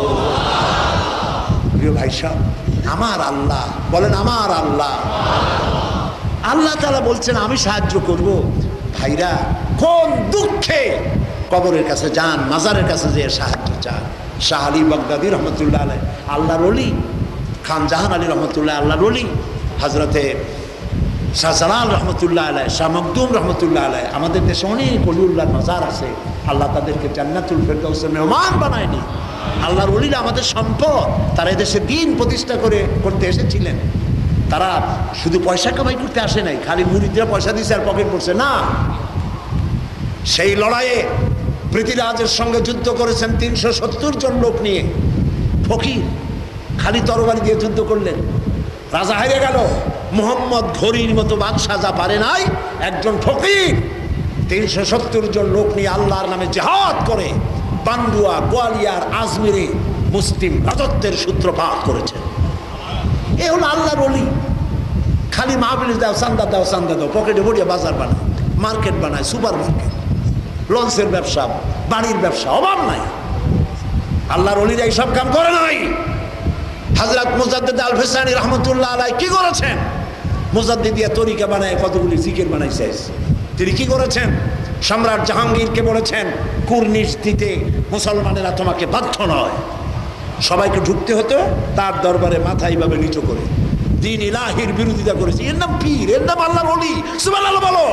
প্রিয় ভাই সাহেব, আমার আল্লাহ বলেন, আমার আল্লাহ, আল্লাহ তাআলা বলছেন আমি সাহায্য করব। ভাইরা, কোন দুঃখে কবরের কাছে যান, মাজারের কাছে যেয়ে সাহায্য চান। শাহ আলী বাগদাদী রহমতুল্লাহ আলাইহ আল্লাহর ওলি, খান জাহান আলী রহমতুল্লাহ আল্লাহর ওলি, হযরতে শাহজালাল রহমতুল্লাহ আলাইহ, শাহ মখদুম রহমতুল্লাহ আলাইহ। আমাদের দেশে অনেক ওলিউল্লাহর মাজার আছে। আল্লাহ তাদেরকে জান্নাতুল ফেরদাউসের মেহমান বানায়নি। আল্লাহর ওলিরা আমাদের সম্পদ। তারা এদেশে দিন প্রতিষ্ঠা করতে এসেছিলেন। তারা শুধু পয়সা কামাই করতে আসে নাই, খালি মুরিদরা পয়সা দিয়েছে আর পকেট পড়ছে না। সেই লড়াইয়ে পৃথ্বীরাজের সঙ্গে যুদ্ধ করেছেন 370 জন লোক নিয়ে। ফকির খালি তরবারি দিয়ে যুদ্ধ করলেন, রাজা হেরে গেল। মোহাম্মদ ঘড়ির মতো বাদশাহ যা পারে নাই, একজন ফকির 370 জন লোক নিয়ে আল্লাহর নামে জিহাদ করে পান্ডুয়া, গোয়ালিয়ার, আজমিরে মুসলিম রাজত্বের সূত্রপাত করেছেন। এ হলো আল্লাহর ওলি। খালি মাহফিলে দাও, চান্দা দাও, চান্দা দাও, পকেটে ভরিয়ে বাজার বানায়, মার্কেট বানায়, সুপার মার্কেট, লঞ্চের ব্যবসা, বাড়ির ব্যবসা, অভাব নাই। আল্লাহর ওলিরা এইসব কাম করে নাই। হযরত মুজাদ্দিদ আল ফিসানি রহমতুল্লাহ আলাইহ কি করেছেন? মুজাদ্দিদিয়া তরিকা বানায় কতগুলি জিকির বানাইছে। তিনি কি করেছেন? সম্রাট জাহাঙ্গীরকে বলেছেন, কুর্নিশ দিতে মুসলমানেরা তোমাকে বাধ্য নয়। সবাইকে ঢুকতে হতো তার দরবারে মাথা এইভাবে নিচু করে। দ্বীন ইলাহির বিরোধিতা করেছে। এর নাম পীর, এর নাম আল্লাহর ওলি। সুবহানাল্লাহ বলো।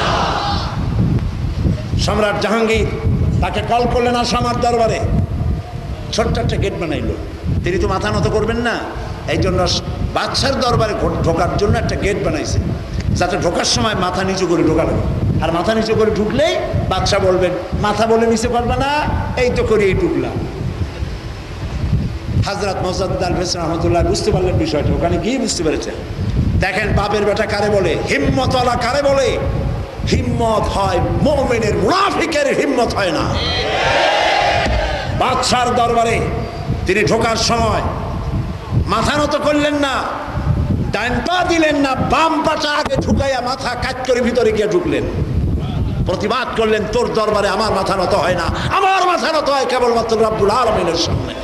সম্রাট জাহাঙ্গীর তাকে কল করলেন, আসো আমার দরবারে। ছোট্ট একটা গেট বানাইলো। তিনি তো মাথা নত করবেন না, এই জন্য বাদশার দরবারে ঢোকার জন্য একটা গেট বানাইছে, যাতে ঢোকার সময় মাথা নিচু করে ঢোকানো। আর মাথা নিচু করে ঢুকলেই বাদশা বলবেন, মাথা বলে নিচে পারবে না, এই তো করেই ঢুকলাম। হযরত মুজাদ্দিদ আল-ফিসরি রহমাতুল্লাহ বুঝতে পারলেন বিষয়টা, ওখানে গিয়ে বুঝতে পেরেছেন। দেখেন বাপের বেটা কারে বলে, হিম্মতওয়ালা কারে বলে। হিম্মত হয় মুমিনের, মুনাফিকের হিম্মত হয় না। বাদশার দরবারে তিনি ঢোকার সময় মাথা নত করলেন না, ডান পা দিলেন না, বাম পাটা আগে ঢুকাইয়া মাথা কাট করে ভিতরে গিয়ে ঢুকলেন। প্রতিবাদ করলেন, তোর দরবারে আমার মাথা নত হয় না, আমার মাথা নত হয় কেবলমাত্র রব্বুল আলামিনের সামনে।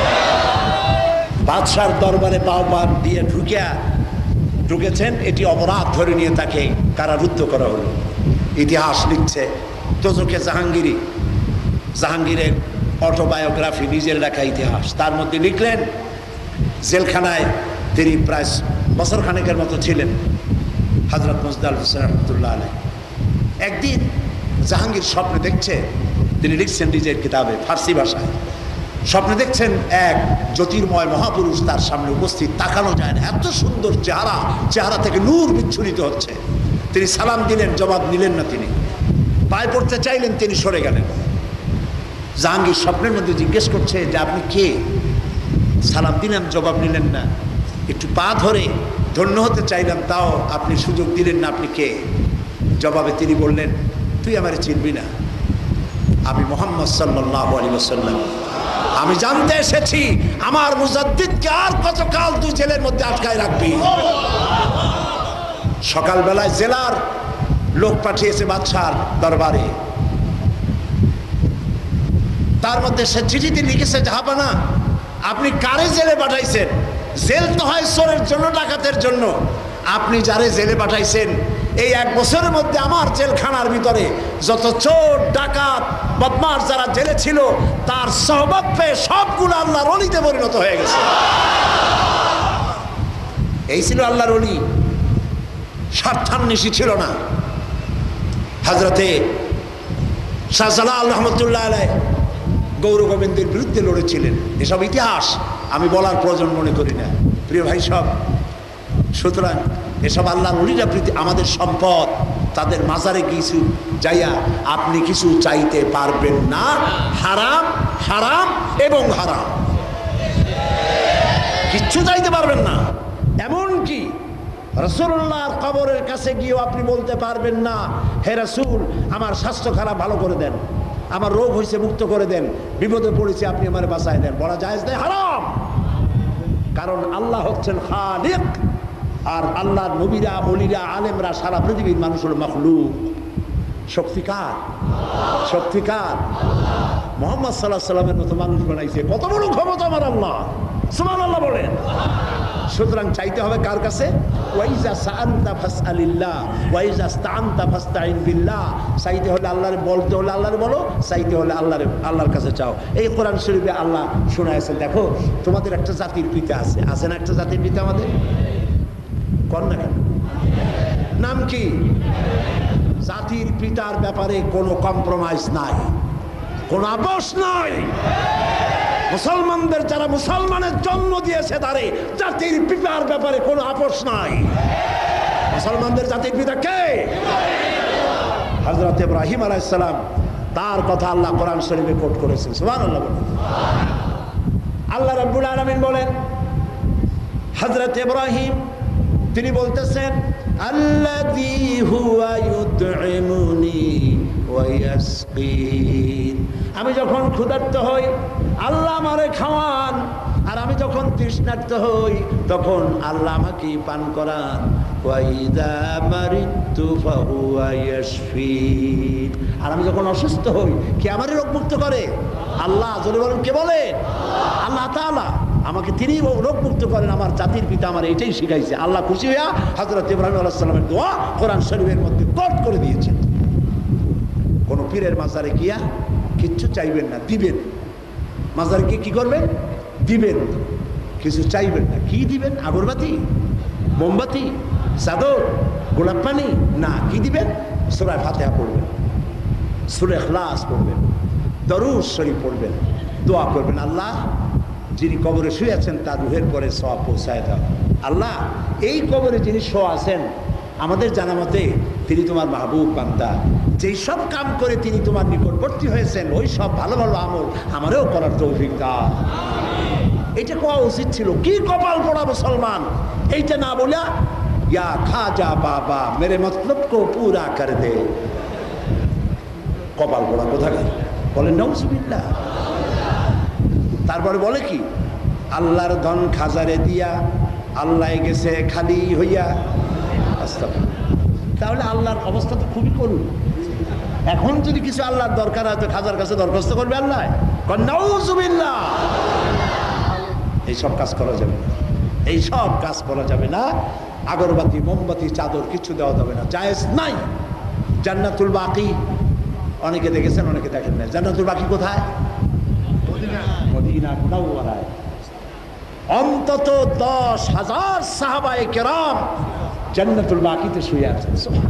বাদশার দরবারে পাও পা দিয়ে ঢুকেছেন, এটি অপরাধ ধরে নিয়ে তাকে কারারুদ্ধ করা হলো। ইতিহাস লিখছে তোজকে জাহাঙ্গীরের অটোবায়োগ্রাফি, নিজের লেখা ইতিহাস, তার মধ্যে লিখলেন জেলখানায় তিনি প্রায় বছর খানেকের মতো ছিলেন হযরত মুজাদ্দিদ আল-ফিসরি রহমাতুল্লাহ আলাইহি। একদিন জাহাঙ্গীর স্বপ্নে দেখছে, তিনি লিখছেন নিজের কিতাবে ফার্সি ভাষায়, স্বপ্নে দেখছেন এক জ্যোতির্ময় মহাপুরুষ তার সামনে উপস্থিত, তাকানো যায় না, এত সুন্দর চেহারা থেকে নূর বিচ্ছুরিত হচ্ছে। তিনি সালাম দিলেন, জবাব নিলেন না, তিনি পায়ে পড়তে চাইলেন, তিনি সরে গেলেন। জাহাঙ্গীর স্বপ্নের মধ্যে জিজ্ঞেস করছে যে আপনি কে? সালাম দিলেন, জবাব নিলেন না, একটু পা ধরে ধন্য হতে চাইলাম, তাও আপনি সুযোগ দিলেন না, আপনি কে? জবাবে তিনি বললেন, তুই আমারে চিনবি না, আমি মুহাম্মদ সাল্লাল্লাহু আলাইহি ওয়াসাল্লাম। আমি জানতে এসেছি আমার মুজাদ্দিদকে আর কতকাল তুই জেলের মধ্যে আটকায় রাখবি। সকালবেলায় জেলার লোক পাঠিয়েছে বাদশার দরবারে, তার মধ্যে সে চিঠিতে লিখেছে, জাহাপানা আপনি কারে জেলে পাঠাইছেন? জেল তো হয় চোরের জন্য, ডাকাতের জন্য। আপনি যারে জেলে পাঠাইছেন, এই 1 বছরের মধ্যে আমার জেলখানার ভিতরে যত চোর, ডাকাত, বদমাশ যারা জেলে ছিল, তার সহবত পেয়ে সবগুলো আল্লাহর ওলিতে পরিণত হয়ে গেছে। এই ছিল আল্লাহর ওলি, স্বার্থান্বেষী ছিল না। হযরতে শাহজালাল রহমতুল্লাহ আলাইহি গৌর গোবিন্দের বিরুদ্ধে লড়েছিলেন। এসব ইতিহাস আমি বলার প্রয়োজন মনে করি না, প্রিয় ভাই সব। সুতরাং এসব আল্লাহর ওলিরা আমাদের সম্পদ, তাদের মাজারে কিছু যাইয়া আপনি কিছু চাইতে পারবেন না। হারাম, হারাম এবং হারাম, কিচ্ছু চাইতে পারবেন না। এমনকি রাসূলুল্লাহর কবরের কাছে গিয়েও আপনি বলতে পারবেন না, হে রাসূল আমার স্বাস্থ্য খারাপ, ভালো করে দেন, আমার রোগ হয়েছে মুক্ত করে দেন, বিপদে পড়েছি আপনি আমার বাঁচায় দেন, বলা জায়েজ নেই, হারাম। কারণ আল্লাহ হচ্ছেন খালিক, আর আল্লাহর নবীরা, ওলিরা, আলেমরা, সারা পৃথিবীর মানুষ হলো মাখলুক। শক্তিকার, শক্তিকার মুহাম্মদ সাল্লাল্লাহু আলাইহি সাল্লামের মতো মানুষ বানাইছে, কত বড় ক্ষমতা আমার আল্লাহ, সুবহানাল্লাহ বলেন। সুতরাং চাইতে হবে কার কাছে? ওয়াইজা সাআলতা ফাসআলিল্লাহ ওয়াইজা ইসতাআনতা ফাসতাইন বিল্লাহ। চাইতে হলে আল্লাহর, বলতে হলে আল্লাহর বলো, চাইতে হলে আল্লাহর কাছে চাও। এই কোরআন শরীফে আল্লাহ শোনায়ছেন, দেখো তোমাদের একটা জাতির পিতা আছে, আছে না একটা জাতির পিতা আমাদের? কোন না কেন? নাম কি? জাতির পিতার ব্যাপারে কোনো কম্প্রোমাইজ নাই, কোনো আপোষ নাই। মুসলমানদের যারা মুসলমানের জন্ম দিয়েছে, তারে জাতির পিতার ব্যাপারে কোনো আপোষ নাই। মুসলমানদের জাতির পিতা কে? হযরত ইব্রাহিম আলাইহিস সালাম, তার কথা আল্লাহ কোরআন শরীফে কোট করেছেন, সুবহানাল্লাহ বলেন। আল্লাহ রাব্বুল আলামিন বলেন, হযরত ইব্রাহিম তিনি বলতেছেন, আল্লাযী হুয়া ইউতঈমুনি ওয়া ইয়াসকিন। আমি যখন ক্ষুধার্ত হই আল্লাহ আমারে খাওয়ান, আর আমি যখন তৃষ্ণার্ত হই তখন আল্লাহ আমাকে পান করান। ওয়া ইযা মারিতু ফাহুয়া ইয়াশফিন। আর আমি যখন অসুস্থ হই, কে আমারে রোগ মুক্ত করে? আল্লাহ। জোরে বলেন, কে বলেন? আল্লাহ তাআলা আমাকে, তিনি রোগ মুক্ত করেন। আমার জাতির পিতা আমার এটাই শিখাইছে। আল্লাহ খুশি হইয়া হযরত ইব্রাহিম আলাইহিস সালামের দোয়া কোরআন শরীফের মধ্যে কোট করে দিয়েছেন। কোন পীরের মাজারে গিয়া কিচ্ছু চাইবেন না, দিবেন। মাজারে গিয়ে কি করবেন? দিবেন, কিছু চাইবেন না। কি দিবেন? আগরবাতি, মোমবাতি, চাদর, গোলাপ পানি? না, কি দিবেন? সূরা ফাতিহা পড়বেন, সূরা ইখলাস পড়বেন, দরুদ শরীফ পড়বেন, দোয়া করবেন, আল্লাহ যিনি কবরে শুয়ে আছেন তার রুহের পরে সওয়াব পৌঁছায় দাও। আল্লাহ এই কবরে যিনি শোয়া আছেন আমাদের জানা মতে তিনি তোমার মাহবুব বান্দা, যেই সব কাম করে তিনি তোমার নিকটবর্তী হয়েছেন ওই সব ভালো ভালো আমল আমারও করার তৌফিক দাও। এটা কোয়া উচিত ছিল। কি কপাল পোড়া মুসলমান এইটা না বলে ইয়া খাজা বাবা মেরে মতলব কো পুরা কর দে। কপাল পোড়া কোথাকার, বলেন নাউজুবিল্লাহ। তারপরে বলে কি, আল্লাহর ধন খাজারে দিয়া আল্লাহ গেছে খালি হইয়া। তাহলে আল্লাহর অবস্থা তো খুবই করুন। এখন যদি কিছু আল্লাহর দরকার হয় তো খাজার কাছে দরখাস্ত করবে আল্লাহ। নাউজুবিল্লাহ। এইসব কাজ করা যাবে না, এইসব কাজ করা যাবে না। আগরবাতি মোমবাতি চাদর কিছু দেওয়া যাবে না, জায়েজ নাই। জান্নাতুল বাকি অনেকে দেখেছেন অনেকে দেখেন না। জান্নাতুল বাকি কোথায়? মদিনা মুনাওয়ারায়। অন্তত 10,000 সাহাবায়ে কেরাম জান্নাতুল বাকিতে শুয়ে আছেন।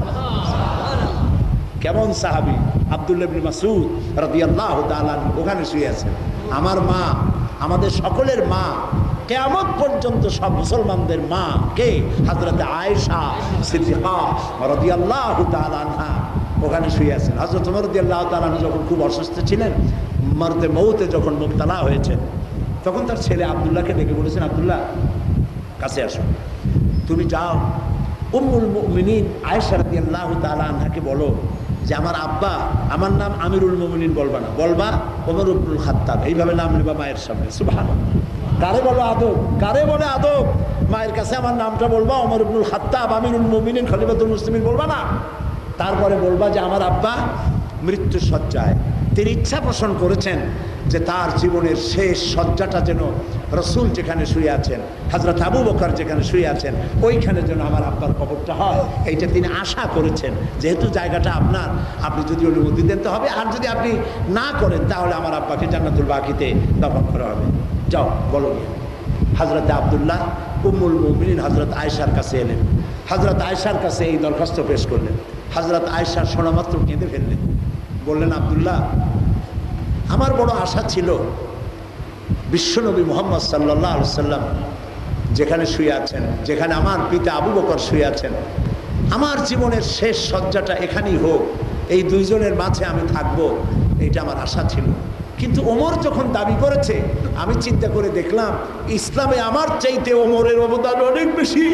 কেমন সাহাবী? আব্দুল্লাহ ইবনে মাসউদ রাদিয়াল্লাহু তাআলা ওখানে শুয়ে আছেন। আমার মা, আমাদের সকলের মা, কিয়ামত পর্যন্ত সব মুসলমানদের মা কে? হযরত আয়েশা সিদ্দিকা রাদিয়াল্লাহু তাআলা আনহা ওখানে শুয়ে আছেন। হযরত ওমর রাদিয়াল্লাহু তাআলা যখন খুব অসুস্থ ছিলেন, মরদে মৌতে যখন মুবতালা হয়েছেন, তখন তার ছেলে আব্দুল্লাহকে ডেকে বলেছেন, আব্দুল্লাহ কাছে আসো, তুমি যাও উম্মুল মুমিনিন আয়েশা রাদিয়াল্লাহু তাআলা আনহাকে বলো যে আমার আব্বা, আমার নাম আমিরুল মুমিনিন বলবা না, বলবা ওমর ইবনুল খাত্তাব, এইভাবে নাম নেবা মায়ের সামনে। সুবহানাল্লাহ। কারে বলো আদব, কারে বলে আদব? মায়ের কাছে আমার নামটা বলবা ওমর ইবনুল খাত্তাব, আমিরুল মুমিনিন, খলিফাতুল মুসলিমিন বলবা না। তারপরে বলবা যে আমার আব্বা মৃত্যু শয্যায়, তিনি ইচ্ছা পোষণ করেছেন যে তার জীবনের শেষ শয্যাটা যেন রসুল যেখানে শুয়ে আছেন, হযরত আবু বকর যেখানে শুয়ে আছেন, ওইখানে যেন আমার আব্বার কবরটা হয়, এইটা তিনি আশা করেছেন। যেহেতু জায়গাটা আপনার, আপনি যদি অনুমতি দেন তো হবে, আর যদি আপনি না করেন তাহলে আমার আব্বাকে জান্নাতুল বাকিতে দাফন করা হবে। যাও বলো। হযরত আব্দুল্লাহ উম্মুল মুমিনিন হযরত আয়েশার কাছে এলেন। হযরত আয়েশার কাছে এই দরখাস্ত পেশ করলেন। হযরত আয়েশা শোনামাত্র কেঁদে ফেললেন। বললেন, আব্দুল্লাহ, আমার বড় আশা ছিল বিশ্বনবী মুহাম্মদ সাল্লাল্লাহু আলাইহি সাল্লাম যেখানে শুয়ে আছেন, যেখানে আমার পিতা আবু বকর শুয়ে আছেন, আমার জীবনের শেষ শয্যাটা এখানেই হোক, এই দুইজনের মাঝে আমি থাকব, এইটা আমার আশা ছিল। কিন্তু ওমর যখন দাবি করেছে, আমি চিন্তা করে দেখলাম ইসলামে আমার চাইতে ওমরের অবদান অনেক বেশি,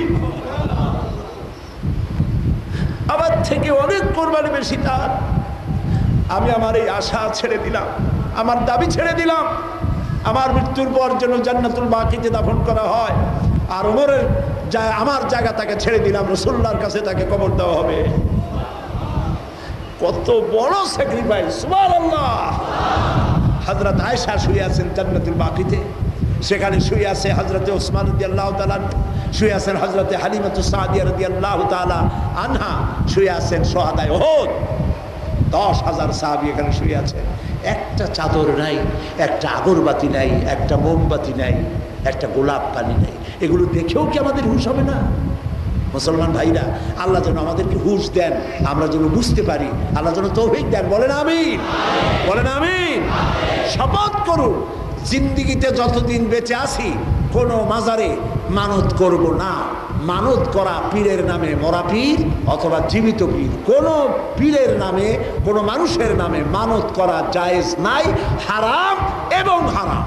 আমার থেকে অনেক কোরবানি বেশি তার। আমি আমার এই আশা ছেড়ে দিলাম, আমার দাবি ছেড়ে দিলাম, আমার মৃত্যুর পর যেন জান্নাতুল বাকিতে দাফন করা হয়, আর ওমরের আমার জায়গা তাকে ছেড়ে দিলাম, রাসূলুল্লাহর কাছে তাকে কবর দেওয়া হবে। কত বড় স্যাক্রিফাইস! সুবহানাল্লাহ। হযরত আয়েশা শুয়ে আছেন জান্নাতুল বাকিতে, সেখানে শুয়ে আছে হযরত ওসমান রাদিয়াল্লাহু তাআলা, শুয়ে আছেন হযরত হালিমাতুস সাদিয়া রাদিয়াল্লাহু তাআলা আনহা, শুয়ে আছেন শুহাদায়ে উহুদ। 10,000 সাহাবী এখানে শুয়ে আছে। একটা চাদর নাই, একটা আগরবাতি নাই, একটা মোমবাতি নাই, একটা গোলাপ পানি নাই। এগুলো দেখেও কি আমাদের হুঁশ হবে না? মুসলমান ভাইরা, আল্লাহ যেন আমাদেরকে হুঁশ দেন, আমরা যেন বুঝতে পারি, আল্লাহ যেন তৌফিক দেন। বলেন আমিন, বলেন আমিন। শপথ করুন, জিন্দিগিতে যতদিন বেঁচে আছি কোনো মাজারে মানত করব না। মানত করা পীরের নামে মরা পীর অথবা জীবিত পীর, কোনো পীরের নামে, কোনো মানুষের নামে মানত করা জায়েজ নাই, হারাম এবং হারাম।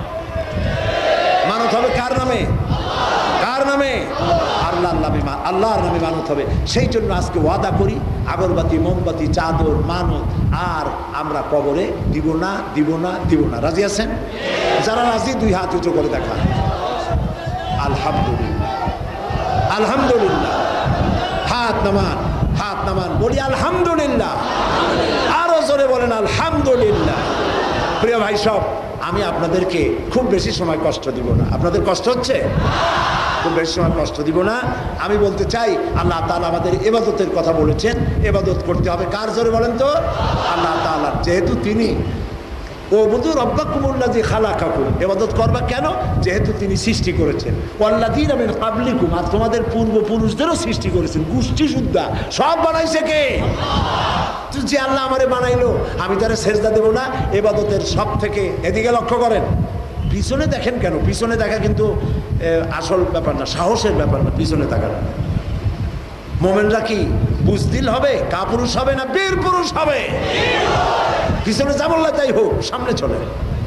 মানত হবে কার নামে? কার নামে? আল্লাহর নামে। আল্লাহর নামে মানত হবে। সেই জন্য আজকে ওয়াদা করি, আগরবাতি মোমবাতি চাদর মানত আর আমরা কবরে দিব না, দিব না, দিব না। রাজি আছেন? যারা রাজি দুই হাত উঁচু করে দেখা। আলহামদুলিল্লাহ, আলহামদুলিল্লাহ। হাত নামান, হাত নামান, বলি আলহামদুলিল্লাহ। আরো জোরে বলেন আলহামদুলিল্লাহ। প্রিয় ভাই সব, আমি আপনাদেরকে খুব বেশি সময় কষ্ট দিব না। আপনাদের কষ্ট হচ্ছে? খুব বেশি সময় কষ্ট দিব না। আমি বলতে চাই, আল্লাহ তাআলা আমাদের ইবাদতের কথা বলেছেন, ইবাদত করতে হবে কার? জোরে বলেন তো, আল্লাহ তাআলা। যেহেতু তিনি ওয়াবুদু রাব্বাকুমুল্লাযী খালাকাকুম, ইবাদত করবা কেন? যেহেতু তিনি সৃষ্টি করেছেন। ওয়াল্লাযীনা মিন ক্বাবলিকুম, আর তোমাদের পূর্বপুরুষদেরও সৃষ্টি করেছেন, গোষ্ঠী সুদ্ধা সব বানাইছে কে? তো যে আল্লাহ আমারে বানাইলো, আমি তারে সেজদা দেব না? ইবাদতের সব থেকে, এদিকে লক্ষ্য করেন, পিছনে দেখেন কেন? পিছনে দেখা কিন্তু আসল ব্যাপার না, সাহসের ব্যাপার না পিছনে তাকানো। মোমেনরা কি বুজদিল হবে, কাপুরুষ হবে না বীর পুরুষ হবে? পিছনে যা বললে তাই হোক, সামনে চলে।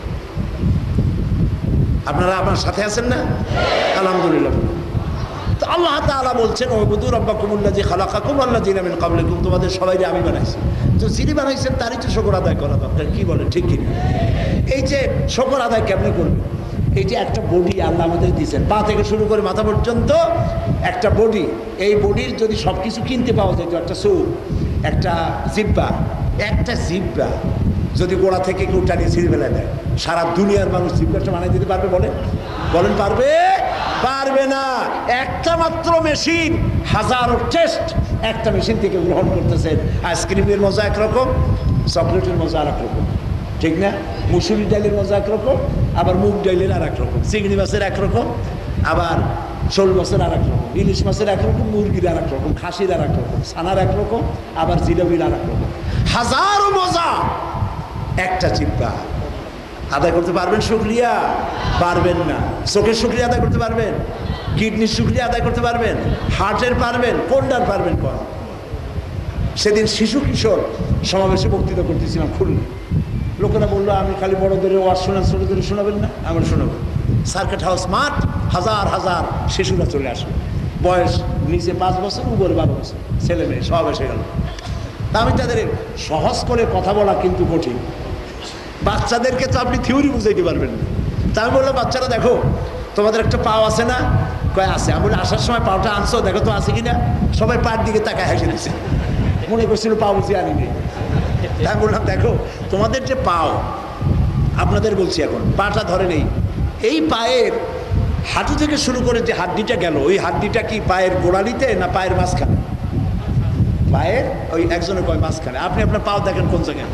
আপনারা আমার সাথে আছেন না? আলহামদুলিল্লাহ। তো আল্লাহ তাআলা বলছেন ওয়াবুদু রাব্বাকুমুল্লাযী খালাকাকুম ওয়াল্লাযীনা মিন ক্বাবলিকুম, তোমাদের সবাইকে আমি বানাইছি। তো যিনি বানাইছেন তারই তো শুকর আদায় করা দরকার। কি বলেন, ঠিক কি? এই যে শুকর আদায় কেমনে করবে? এই যে একটা বডি আল্লাহ আমাদের দিয়েছেন, পা থেকে শুরু করে মাথা পর্যন্ত একটা বডি, এই বডির যদি সব কিছু কিনতে পাওয়া যেত, একটা চোখ, একটা জিহ্বা, একটা জিহ্বা যদি গোড়া থেকে কেউ টানিয়ে ছিঁড়ে ফেলে দেয়, সারা দুনিয়ার মানুষ জিহ্বাটা বানিয়ে দিতে পারবে? বলেন বলেন, পারবে? পারবে না। একটা মাত্র মেশিন হাজারো টেস্ট একটা মেশিন থেকে গ্রহণ করতেছেন। আইসক্রিমের মজা একরকম, চকলেটের মজা আর এক রকম, ঠিক না? মুসুরি ডালের মজা একরকম, আবার মুগ ডালের আর এক রকম, চিংড়ি মাছের একরকম, আবার শোল মাছের আর এক রকম, ইলিশ মাছের একরকম, মুরগির আর এক রকম, খাসির আর এক রকম, ছানার একরকম, আবার জিলাপির আর এক রকম। হাজারো মজা একটা জিহ্বা। আদায় করতে পারবেন শুকরিয়া? পারবেন না। চোখের শুকরিয়া আদায় করতে পারবেন? কিডনির শুকরিয়া আদায় করতে পারবেন? হার্টের পারবেন? কোনটার পারবেন? কর। সেদিন শিশু কিশোর সমাবেশে বক্তৃতা করতেছিলাম খুলনা। লোকেরা বললো আমি খালি বড়দের ওয়াজ শোনান, ছোটদের শোনাবেন না? আমার শোনাবেন। সার্কিট হাউস মাঠ, হাজার হাজার শিশুরা চলে আসবে, বয়স নিচে 5 বছর, উপরে 12 বছর, ছেলে মেয়ে সব এসে গেল। তা আমি তাদের সহজ করে কথা বলা কিন্তু কঠিন, বাচ্চাদেরকে তো আপনি থিওরি বুঝাইতে পারবেন না। তা আমি বললাম, বাচ্চারা দেখো, তোমাদের একটা পাও আছে না? কয় আছে। আমি বলি, আসার সময় পাওটা আনছো, দেখো তো আছে কিনা। সবাই পায়ের দিকে তাকায় হেসে দিচ্ছে, মনে করছিল পাও বুঝি আনিনি। তাই বললাম, দেখো তোমাদের যে পাও, আপনাদের বলছি এখন, পাটা ধরে নেই, এই পায়ের হাঁটু থেকে শুরু করে যে হাড্ডিটা গেল, ওই হাড্ডিটা কি পায়ের গোড়ালিতে না পায়ের মাঝখানে? পায়ের ওই একজনের কয় মাঝখানে। আপনি আপনার পাও দেখেন কোন জায়গায়?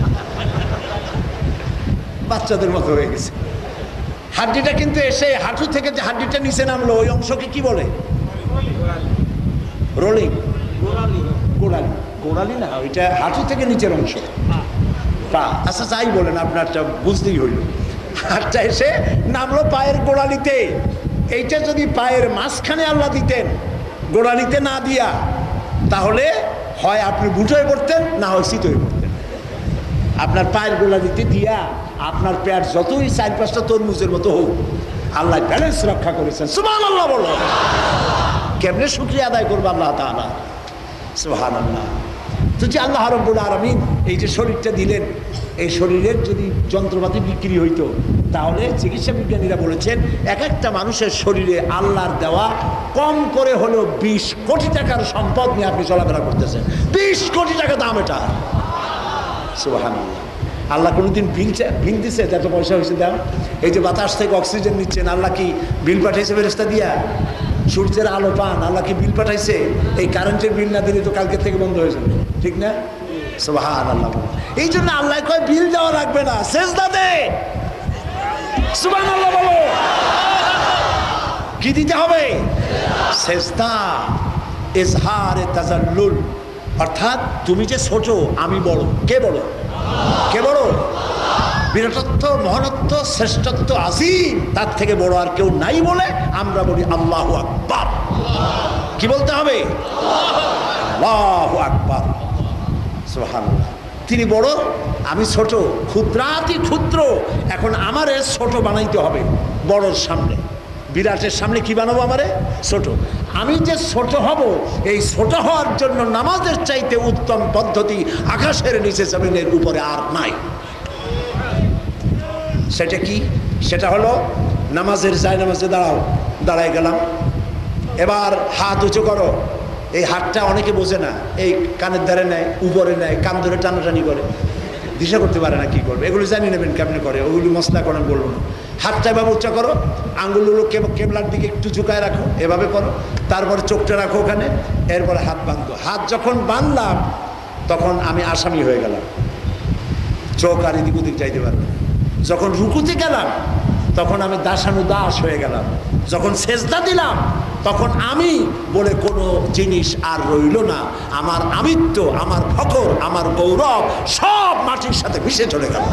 বাচ্চাদের মতো হয়ে গেছে। হাড্ডিটা কিন্তু এসে হাঁটু থেকে যে হাড্ডিটা নিচে নামলো, ওই অংশকে কি বলে? রোলিং, গোড়ালি। গোড়ালি না, ওইটা হাঁটু থেকে নিচের অংশ, পা। আচ্ছা যাই বলেন, আপনারটা বুঝতেই হইল। হাতটা এসে নামলো পায়ের গোড়ালিতে। এইটা যদি পায়ের মাঝখানে আল্লাহ দিতেন, গোড়ালিতে না দিয়া, তাহলে হয় আপনি বুট হয়ে পড়তেন, না হয় শীত হয়ে পড়তেন। আপনার পায়ের গোড়ালিতে দিয়া আপনার পেট যতই 4-5টা তরমুজের মতো হোক, আল্লাহ ব্যালেন্স রক্ষা করেছেন। সুবহানাল্লাহ বলো। কেমনে শুকরিয়া আদায় করবো আল্লাহ তাআলা? সুবহানাল্লাহ। তো যে আল্লাহ রাব্বুল আলামিন এই যে শরীরটা দিলেন, এই শরীরের যদি যন্ত্রপাতি বিক্রি হইতো, তাহলে চিকিৎসা বিজ্ঞানীরা বলেছেন এক একটা মানুষের শরীরে আল্লাহর দেওয়া কম করে হলেও 20 কোটি টাকার সম্পদ নিয়ে আপনি চলাফেরা করতেছেন। 20 কোটি টাকা দাম এটা। সুবহানাল্লাহ। আল্লাহ কোনোদিন বিল দিছে এত পয়সা হয়েছে দাম? এই যে বাতাস থেকে অক্সিজেন নিচ্ছেন, আল্লাহ কি বিল পাঠাইছে ফেরেশতা দিয়া? সূর্যের আলো পান, আল্লাহ কি বিল পাঠাইছে? এই কারেন্টের বিল না দিলে তো কালকে থেকে বন্ধ হয়ে যাবে, ঠিক না? সুবহানাল্লাহ। এই জন্য আল্লাহ কয় বিল দেওয়া লাগবে না, সেজদা দে। সুবহানাল্লাহ বলো। কি দিতে হবে? সেজদা। ইজহারে তাজাল্লুল, অর্থাৎ তুমি যে ছোট, আমি বড়। কে বড়? কে বড়? বিরাটত্ব, মহানত্ব, শ্রেষ্ঠত্ব আজিম, তার থেকে বড় আর কেউ নাই বলে আমরা বলি আল্লাহু আকবার। কি বলতে হবে? আল্লাহু আকবার। সুবহানাল্লাহ। তিনি বড়, আমি ছোট, ক্ষুদ্রাতি ক্ষুদ্র। এখন আমারে ছোট বানাইতে হবে বড়র সামনে। বিরাটের সামনে কি বানাবো? আমারে ছোট। আমি যে ছোট হব, এই ছোট হওয়ার জন্য নামাজের চাইতে উত্তম পদ্ধতি আকাশের নিচে জমিনের উপরে আর নাই। সেটা কি? সেটা হলো নামাজের জায়নামাজে দাঁড়াও, দাঁড়ায় গেলাম, এবার হাত উঁচু করো। এই হাতটা অনেকে বোঝে না, এই কানের ধারে নেয়, উপরে নেয়, কান ধরে টানাটানি করে, দিশা করতে পারে না কি করবে। এগুলো জানি নেবেন কেমনে করে, ওগুলি মশলা করেন বলবো না। হাতটা এভাবে উঁচা করো, আঙ্গুলগুলো কেবলার দিকে একটু ঝুঁকায় রাখো, এভাবে করো। তারপরে চোখটা রাখো ওখানে, এরপরে হাত বাঁধো। হাত যখন বাঁধলাম, তখন আমি আসামি হয়ে গেলাম, চোখ আর এদিক ওদিক যাইতে পারবে না। যখন রুকুতে গেলাম তখন আমি দাসানুদাস হয়ে গেলাম, যখন সেজদা দিলাম তখন আমি বলে কোনো জিনিস আর রইল না। আমার আমিত্ব, আমার ফখর, আমার গৌরব সব মাটির সাথে মিশে চলে গেল।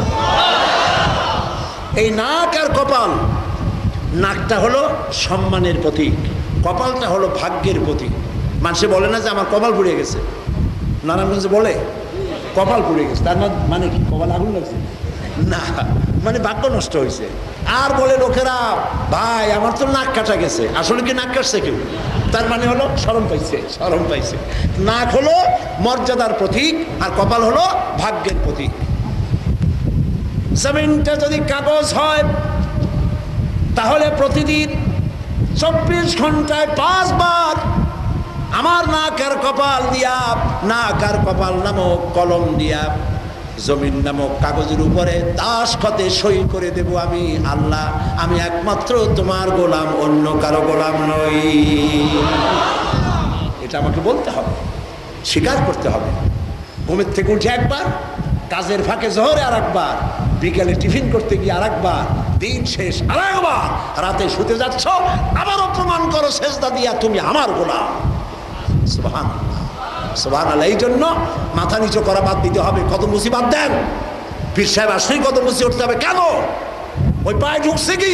এই নাক আর কপাল, নাকটা হলো সম্মানের প্রতীক, কপালটা হলো ভাগ্যের প্রতীক। মানুষে বলে না যে আমার কপাল পুড়ে গেছে, নারায়ণগঞ্জে বলে কপাল পুড়ে গেছে, তার মানে কি কপাল আগুন লাগছে না, মানে ভাগ্য নষ্ট হয়েছে। আর বলে লোকেরা ভাই আমার তো নাক কাটা গেছে, আসলে কি নাক কাটছে কেউ? তার মানে হলো শরম পাইছে, শরম পাইছে। নাক হলো মর্যাদার প্রতীক আর কপাল হলো ভাগ্যের প্রতীক। জমিনটা যদি কাগজ হয় তাহলে প্রতিদিন 24 ঘন্টায় 5 বার আমার নাক আর কপাল দিয়া, নাক আর কপাল নামক কলম দিয়া জমিন নামক কাগজের উপরে দাসখতে সই করে দেব, আমি আল্লাহ, আমি একমাত্র তোমার গোলাম, অন্য কারো গোলাম নই। এটা আমাকে বলতে হবে, স্বীকার করতে হবে। ঘুমের থেকে উঠে একবার, কাজের ফাঁকে জোহরে আর একবার, বিকেলে টিফিন করতে গিয়ে আর একবার, দিন শেষ আর একবার, রাতে শুতে যাচ্ছ আবারও প্রমাণ করো সেজদা দিয়া তুমি আমার গোলাম। সুবহানাল্লাহ, সুবহানাল্লাহ। এই জন্য মাথা নিচু করা বাদ দিতে হবে। কত মুসিবত দেন, পীর সাহেব আসলেই কত মুসি উঠতে হবে। কেন? ওই পায়ে ঢুকছে কি?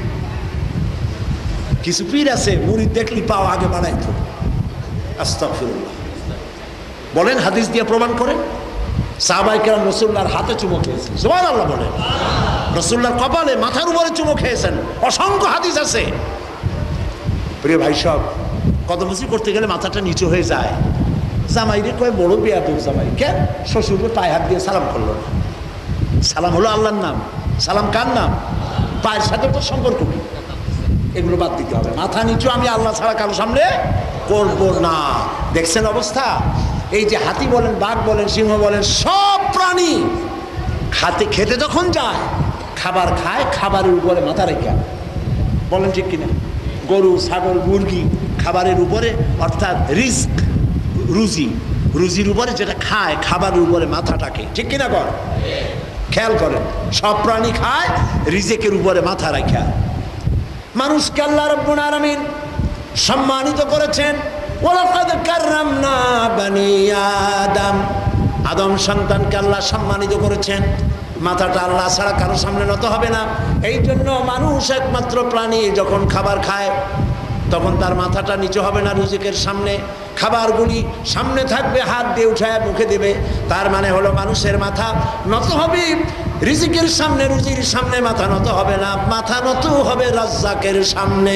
কিছু পীর আছে মুরিদ দেখলি পাও আগে বাড়াইতো। আস্তাগফিরুল্লাহ। বলেন হাদিস দিয়ে প্রমাণ করেন। সাহাবায়ে কেরাম রাসূলুল্লাহর হাতে চুমো খেয়েছেন, সুবহানাল্লাহ বলেন। রাসূলুল্লাহর কপালে, মাথার উপরে চুমো খেয়েছেন, অসংখ্য হাদিস আছে। প্রিয় ভাই সব, কদমসি করতে গেলে মাথাটা নিচু হয়ে যায়। জামাইরে কয় বড় বেয়াদব জামাই, কেন? শ্বশুরকে পায়ে হাত দিয়ে সালাম করলো না। সালাম হলো আল্লাহর নাম, সালাম কার নাম? পায়ের সাথে তো সম্পর্ক কি? এগুলো বাদ দিতে হবে। মাথা নিচু আমি আল্লাহ ছাড়া কারো সামনে করব না। দেখছেন অবস্থা? এই যে হাতি বলেন, বাঘ বলেন, সিংহ বলেন, সব প্রাণী খেতে যখন যায়, খাবার খায়, খাবারের উপরে মাথা রেখে। বলেন ঠিক কিনা? গরু, ছাগল, মুরগি খাবারের উপরে, অর্থাৎ রিস্ক, রুজির উপরে যেটা খায়, খাবারের উপরে মাথাটাকে, ঠিক কিনা কর? খেয়াল করেন, সব প্রাণী খায় রিজেকের উপরে মাথা রাখা। মানুষকে আল্লাহ রাব্বুল আলামিন সম্মানিত করেছেন। ওয়ালাকাদ কাররামনা বানি আদম, আদম সন্তানকে আল্লাহ সম্মানিত করেছেন। মাথাটা আল্লাহ ছাড়া কারো সামনে নত হবে না। এই জন্য মানুষ একমাত্র প্রাণী যখন খাবার খায় তখন তার মাথাটা নিচু হবে না রিজিকের সামনে। খাবারগুলি সামনে থাকবে, হাত দিয়ে উঠায় মুখে দেবে। তার মানে হলো মানুষের মাথা নত হবে রিজিকের সামনে, রুজির সামনে মাথা নত হবে না। মাথা নত হবে রাজ্জাকের সামনে,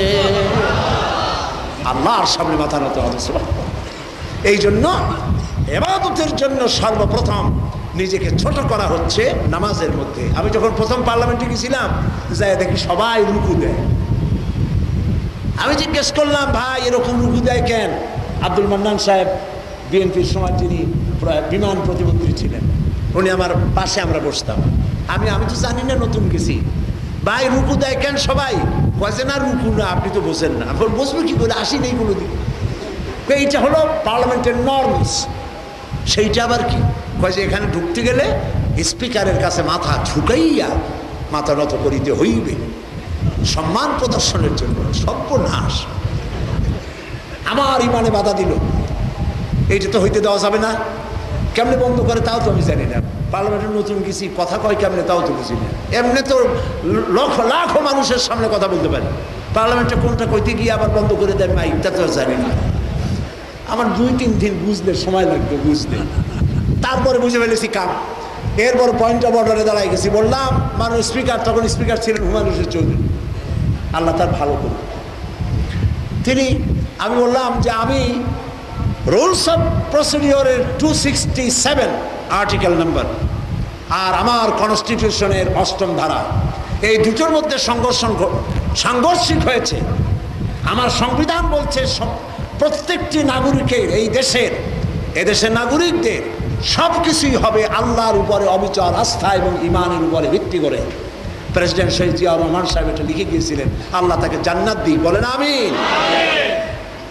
আল্লাহর সামনে মাথা নত হবে। এই জন্য ইবাদতের জন্য সর্বপ্রথম নিজেকে ছোট করা হচ্ছে নামাজের মধ্যে। আমি যখন প্রথম পার্লামেন্টে গেছিলাম, যাই দেখি সবাই রুকু দেয়। আমি জিজ্ঞেস করলাম, ভাই এরকম রুকু দেয় কেন? আব্দুল মান্নান সাহেব, বিএনপির সময় যিনি বিমান প্রতিমন্ত্রী ছিলেন, উনি আমার পাশে, আমরা বসতাম। আমি তো জানি না, নতুন গেছি। ভাই রুকু দেয় কেন সবাই? কয়েছে না রুকু না, আপনি তো বোঝেন না। বসবো কি করে, আসি নেই কোনোদিন। এইটা হলো পার্লামেন্টের নর্মস। সেইটা আবার কি? কয়েছে এখানে ঢুকতে গেলে স্পিকারের কাছে মাথা ঝুঁকাইয়া মাথা নত করিতে হইবে, সম্মান প্রদর্শনের জন্য। সর্বনাশ! আমার ইমানে বাধা দিল। এইটা তো হইতে দেওয়া যাবে না। কেমনে বন্ধ করে তাও তো আমি জানি না। পার্লামেন্টের নতুন কিছু কথা কয় কেমনে তাও তো বুঝি না। এমনি তো লক্ষ লাখো মানুষের সামনে কথা বলতে পারি, পার্লামেন্টে কোনটা কইতে গিয়ে আবার বন্ধ করে দেয় মাইক, তা তো জানি না। আমার 2-3 দিন বুঝলে সময় লাগবে, বুঝলে। তারপরে বুঝে ফেলেছি কাম। এরপর পয়েন্ট অফ অর্ডারে দাঁড়াই গেছি। বললাম মানুষ স্পিকার, তখন স্পিকার ছিলেন হুমায়ুন রশিদ চৌধুরী, আল্লাহ তার ভালো করুন। আমি বললাম যে আমি রুলস অফ প্রসিডিওরের 267 আর্টিকেল নাম্বার আর আমার কনস্টিটিউশনের 8ম ধারা, এই দুটোর মধ্যে সাংঘর্ষিক হয়েছে। আমার সংবিধান বলছে প্রত্যেকটি নাগরিকের, এদেশের নাগরিকদের সব কিছুই হবে আল্লাহর উপরে অবিচল আস্থা এবং ইমানের উপরে ভিত্তি করে। প্রেসিডেন্ট শহীদ জিয়া রহমান সাহেব এটা লিখে গিয়েছিলেন, আল্লাহ তাকে জান্নাত দিই, বলেন আমিন।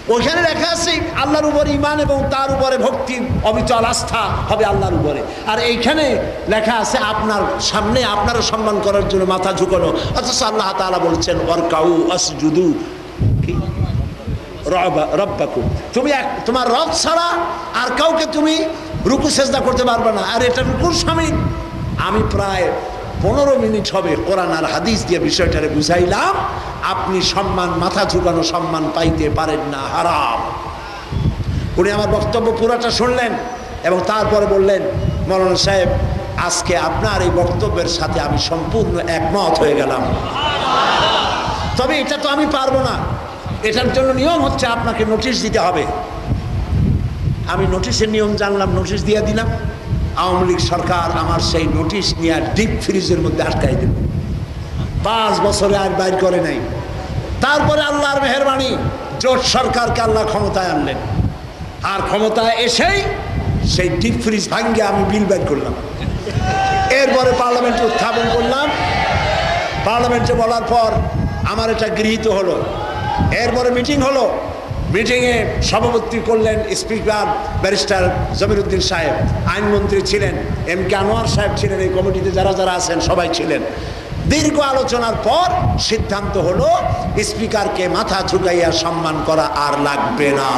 ওখানে লেখা আছে আল্লাহর উপরে ঈমান এবং তার উপরে ভক্তি অবিচল আস্থা হবে আল্লাহর উপরে। আর এইখানে লেখা আছে আপনার সামনে আপনারা সম্মান করার জন্য মাথা ঝুঁকানো, অথচ আল্লাহ তাআলা বলছেন ওয়ারকাউ আসজুদু কি রব্বাকুম, তুমি তোমার রব ছাড়া আর কাউকে তুমি রুকু সেজদা করতে পারবে না। আর এটা রুকুর শামিল। আমি প্রায় 15 মিনিট হবে কোরআন আর হাদিস দিয়ে বিষয়টারে বুঝাইলাম। আপনি সম্মান, মাথা ঝুঁকানো সম্মান পাইতে পারেন না, হারাম। উনি আমার বক্তব্য পুরাটা শুনলেন এবং তারপরে বললেন, মৌলানা সাহেব আজকে আপনার এই বক্তব্যের সাথে আমি সম্পূর্ণ একমত হয়ে গেলাম, তবে এটা তো আমি পারবো না, এটার জন্য নিয়ম হচ্ছে আপনাকে নোটিশ দিতে হবে। আমি নোটিশের নিয়ম জানলাম, নোটিশ দিয়ে দিলাম। আওয়ামী লীগ সরকার আমার সেই নোটিশ নিয়ে ডিপ ফ্রিজের মধ্যে আটকাই দিল, 5 বছরে আর বাইর করে নাই। তারপরে আল্লাহর মেহেরবানি জোট সরকারকে আল্লাহ ক্ষমতায় আনলেন, আর ক্ষমতায় এসেই সেই ডিপ ফ্রিজ ভাঙ্গে আমি বিল বাইর করলাম। এরপরে পার্লামেন্টে উত্থাপন করলাম, পার্লামেন্টে বলার পর আমার এটা গৃহীত হলো। এরপরে মিটিং হলো, মিটিংয়ে সভাপতি করলেন স্পিকার ব্যারিস্টার জমিরুদ্দিন সাহেব, আইনমন্ত্রী ছিলেন, এম.কে. আনোয়ার সাহেব ছিলেন, এই কমিটিতে যারা যারা আছেন সবাই ছিলেন। দীর্ঘ আলোচনার পর সিদ্ধান্ত হলো স্পিকারকে মাথা ঝুঁকাইয়া সম্মান করা আর লাগবে না।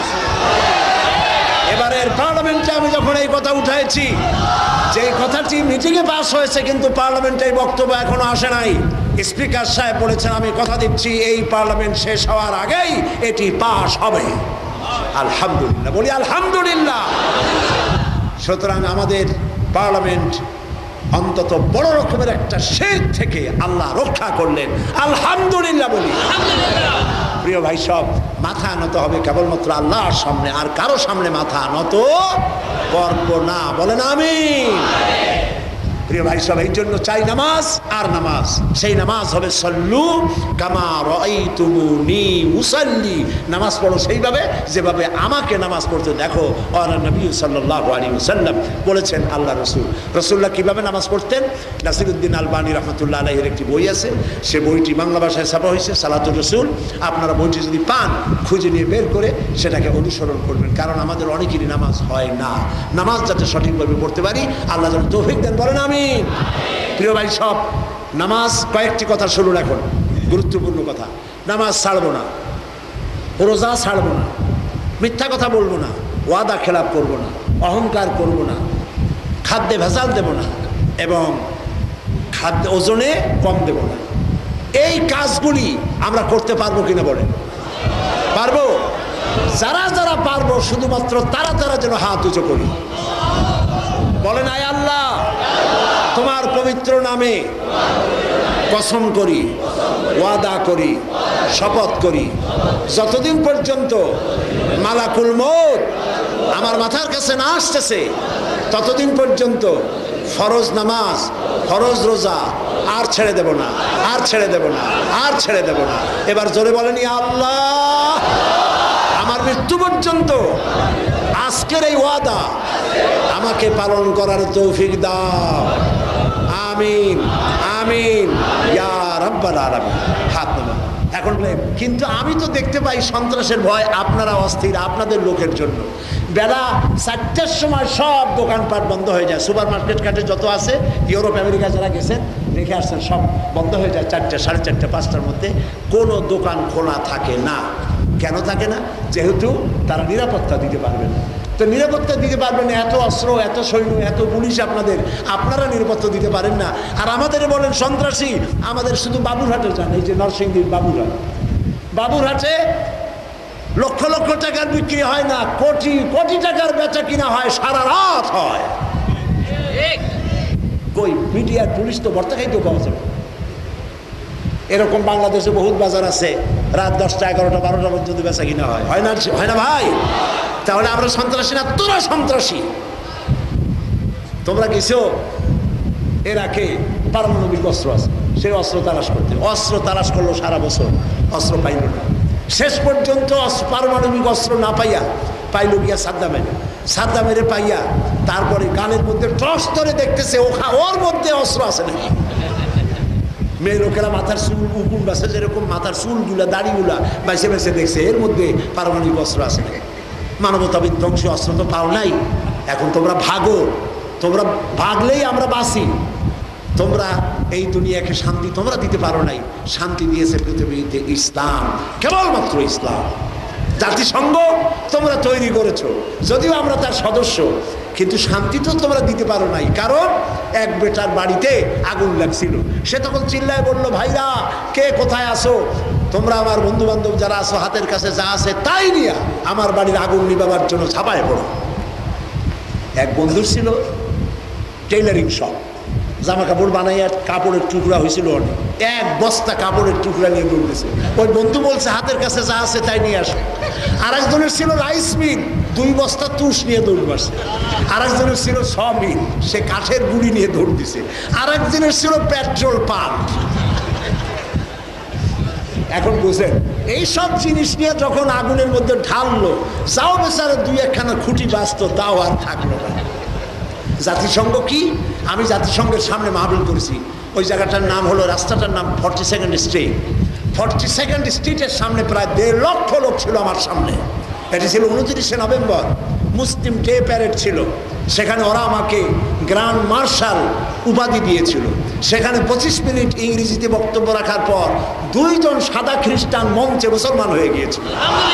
এবারের পার্লামেন্টে আমি যখন এই কথা উঠাইছি, যে কথাটি মিটিংয়ে পাস হয়েছে কিন্তু পার্লামেন্টে এই বক্তব্য এখনো আসে নাই, স্পিকার সাহেব বলেছেন আমি কথা দিচ্ছি এই পার্লামেন্ট শেষ হওয়ার আগেই এটি পাস হবে। আলহামদুলিল্লাহ, বলি আলহামদুলিল্লাহ। সুতরাং আমাদের পার্লামেন্ট অন্তত বড় রকমের একটা শিরক থেকে আল্লাহ রক্ষা করলেন, আলহামদুলিল্লাহ বলি। প্রিয় ভাই সব, মাথা নত হবে কেবলমাত্র আল্লাহর সামনে, আর কারো সামনে মাথা নত করব না, বলেন আমিন। প্রিয় ভাই সব, এই জন্য চাই নামাজ আর নামাজ। সেই নামাজ হবে সল্লু কামা রাআইতুমুনি উসাল্লি, নামাজ পড়ো সেইভাবে যেভাবে আমাকে নামাজ পড়তে দেখো। আর নবী সাল্লাল্লাহু আলাইহি ওয়াসাল্লাম বলেছেন, আল্লাহ রাসূলুল্লাহ কিভাবে নামাজ পড়তেন। নাসিরউদ্দিন আলবানী রাহমাতুল্লাহ আলাইহির একটি বই আছে, সে বইটি বাংলা ভাষায় ছাপা হয়েছে, সালাতুর রাসূল। আপনারা বইটি যদি পান খুঁজে নিয়ে বের করে সেটাকে অনুসরণ করবেন, কারণ আমাদের অনেকেরই নামাজ হয় না। নামাজ যাতে সঠিকভাবে পড়তে পারি আল্লাহ যেন তৌফিক দেন, বলেন আমিন। প্রিয় ভাই সব, নামাজ কয়েকটি কথা শুনুন এখন, গুরুত্বপূর্ণ কথা। নামাজ ছাড়বো না, রোজা ছাড়বো না, মিথ্যা কথা বলবো না, ওয়াদা খেলাপ করবো না, অহংকার করবো না, খাদ্যে ভেজাল দেব না এবং খাদ্য ওজনে কম দেব না। এই কাজগুলি আমরা করতে পারবো কিনা বলেন? পারবো? যারা যারা পারবো শুধুমাত্র তারা তারা যেন হাত উঁচু করি, বলেন আয় আল্লাহ তোমার পবিত্র নামে কসম করি, ওয়াদা করি, শপথ করি, যতদিন পর্যন্ত মালাকুল মউত আমার মাথার কাছে না আসতেছে ততদিন পর্যন্ত ফরজ নামাজ, ফরজ রোজা আর ছেড়ে দেব না, আর ছেড়ে দেব না, আর ছেড়ে দেব না। এবার জোরে বলেন ইয়া আল্লাহ, আমার মৃত্যু পর্যন্ত আজকের এই ওয়াদা আমাকে পালন করার তৌফিক দাও, আমিন আমিন ইয়া রাব্বাল আলামিন। হাত নামান। এখন বলে, কিন্তু আমি তো দেখতে পাই সন্ত্রাসের ভয়, আপনারা অস্থির আপনাদের লোকের জন্য। বেলা 4টার সময় সব দোকানপাট বন্ধ হয়ে যায়, সুপার মার্কেট ঘাটে যত আছে, ইউরোপ আমেরিকা যারা গেছেন দেখে আসছেন, সব বন্ধ হয়ে যায় 4টে, 4:30, 5টার মধ্যে কোনো দোকান খোলা থাকে না। কেন থাকে না? যেহেতু তারা নিরাপত্তা দিতে পারবে না। তো নিরাপত্তা দিতে পারবেন না, এত অস্ত্র, এত সৈন্য, এত পুলিশ আপনারা নিরাপত্তা দিতে পারেন না। আর আমাদের বলেন সন্ত্রাসী, আমাদের শুধু বাবুরহাটে যান, এই যে নরসিংদীর বাবুরহাটে লক্ষ লক্ষ টাকার বিক্রি হয় না, কোটি কোটি টাকার বেচা কিনা হয়, সারা রাত হয়। কই মিডিয়ার পুলিশ তো ভর্তা খাইতেও পাওয়া যাবে। এরকম বাংলাদেশে বহুত বাজার আছে, রাত 10টা, 11টা, 12টা পর্যন্ত বেচা কিনা হয়, হয় না ভাই? তাহলে আমরা সন্ত্রাসী না? তোরা সন্ত্রাসী। তোমরা গেছো এরাকে পারমাণবিক অস্ত্র আছে, সেই অস্ত্র তালাশ করতে, অস্ত্র তালাশ করলো সারা বছর, অস্ত্র পাইল না। শেষ পর্যন্ত পারমাণবিক অস্ত্র না পাইয়া পাইল গিয়া সাদ্দামের পাইয়া তারপরে গানের মধ্যে টস ধরে দেখতেছে ওর মধ্যে অস্ত্র আছে নাকি। মেয়ে লোকেরা মাথার চুল উকুন বাসে যেরকম মাথার চুলগুলা দাড়িগুলা বাইসে বাইসে দেখছে এর মধ্যে পারমাণবিক অস্ত্র আছে নাকি? মানবতা বিধ্বংসী অস্ত্র তো পাও নাই। এখন তোমরা ভাগো, তোমরা ভাগলেই আমরা বাঁচি। তোমরা এই দুনিয়াকে শান্তি তোমরা দিতে পারো নাই, শান্তি দিয়েছে পৃথিবীতে ইসলাম, কেবলমাত্র ইসলাম। জাতিসংঘ তোমরা তৈরি করেছো, যদিও আমরা তার সদস্য, কিন্তু শান্তি তো তোমরা দিতে পারো নাই। কারণ এক বেটার বাড়িতে আগুন লাগছিল, সে তখন চিল্লায় বললো, ভাইরা কে কোথায় আসো? তোমরা আমার বন্ধু বান্ধব যারা আসো হাতের কাছে যা আছে তাই নিয়ে আমার বাড়ির আগুন নিবাবার জন্য ঝাঁপায় পড়ো। এক বন্ধুর ছিল টেইলারিং শপ, জামা কাপড় বানাইয়া কাপড়ের টুকরা হয়েছিল অনেক, এক বস্তা কাপড়ের টুকরা নিয়ে দৌড়েছে। ওই বন্ধু বলছে হাতের কাছে যা আছে তাই নিয়ে আসে। আর একজনের ছিল রাইস মিল, 2 বস্তা তুষ নিয়ে দৌড় মারছে। আর একজনের ছিল ছ মিল, সে কাঠের গুঁড়ি নিয়ে দৌড় দিছে। আর একজনের ছিল পেট্রোল পাম্প। এখন বুঝেন, এইসব জিনিস নিয়ে যখন আগুনের মধ্যে ঢাললো, যাও বেচারা 2-1খানা খুঁটি বাঁচত, তাও আর থাকলো না। জাতিসংঘ কি? আমি জাতিসংঘের সামনে মাহফিল করেছি। ওই জায়গাটার নাম হলো, রাস্তাটার নাম 42nd স্ট্রিট। 42nd স্ট্রিটের সামনে প্রায় 1.5 লক্ষ লোক ছিল আমার সামনে। এটি ছিল 29শে নভেম্বর, মুসলিম ডে প্যারেড ছিল। সেখানে ওরা আমাকে গ্র্যান্ড মার্শাল উপাধি দিয়েছিল। সেখানে 25 মিনিট ইংরেজিতে বক্তব্য রাখার পর 2 জন সাদা খ্রিস্টান মঞ্চে মুসলমান হয়ে গিয়েছিল।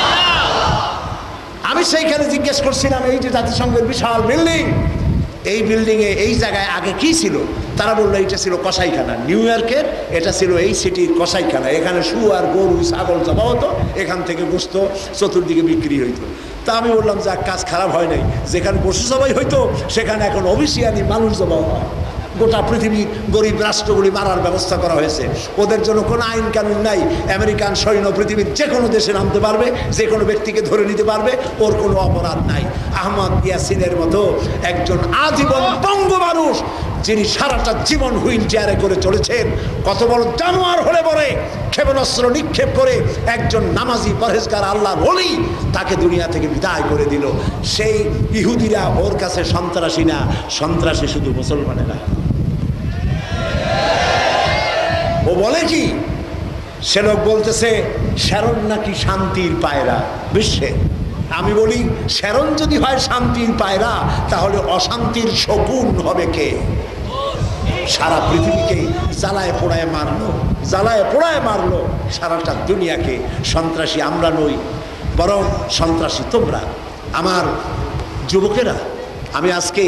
আমি সেইখানে জিজ্ঞেস করছিলাম, এই যে জাতিসংঘের বিশাল বিল্ডিং, এই বিল্ডিংয়ে এই জায়গায় আগে কি ছিল? তারা বললো এটা ছিল কসাইখানা। নিউ ইয়র্কের এটা ছিল এই সিটির কসাইখানা। এখানে শুয়ার, গরু, ছাগল জবা হতো, এখান থেকে গোশত চতুর্দিকে বিক্রি হইতো। তা আমি বললাম, যাক, কাজ খারাপ হয় নাই। যেখানে পশু জবাই হইতো সেখানে এখন অফিসিয়ালি মানুষ জবাই হয়। গোটা পৃথিবীর গরিব রাষ্ট্রগুলি মারার ব্যবস্থা করা হয়েছে। ওদের জন্য কোনো আইন কানুন নাই। আমেরিকান সৈন্য পৃথিবীর যে কোনো দেশে নামতে পারবে, যে কোনো ব্যক্তিকে ধরে নিতে পারবে, ওর কোনো অপরাধ নাই। আহমদ ইয়াসিনের মতো একজন আজীবন পঙ্গু মানুষ, যিনি সারাটা জীবন হুইল চেয়ারে করে চলেছেন, কত বড় জানোয়ার হলে পরে ক্ষেপণাস্ত্র নিক্ষেপ করে একজন নামাজি পরহেজগার আল্লাহর ওলি তাকে দুনিয়া থেকে বিদায় করে দিল। সেই ইহুদিরা ওর কাছে সন্ত্রাসী না, সন্ত্রাসী শুধু মুসলমানেরা। ও বলে কি? সে লোক বলতেছে শ্যারন নাকি শান্তির পায়রা বিশ্বে। আমি বলি, শ্যারন যদি হয় শান্তির পায়রা, তাহলে অশান্তির শকুন হবে কে? সারা পৃথিবীকে জ্বালায় পোড়ায় মারলো, জ্বালায় পোড়ায় মারলো সারাটা দুনিয়াকে। সন্ত্রাসী আমরা নই, বরং সন্ত্রাসী তোমরা, আমার যুবকেরা। আমি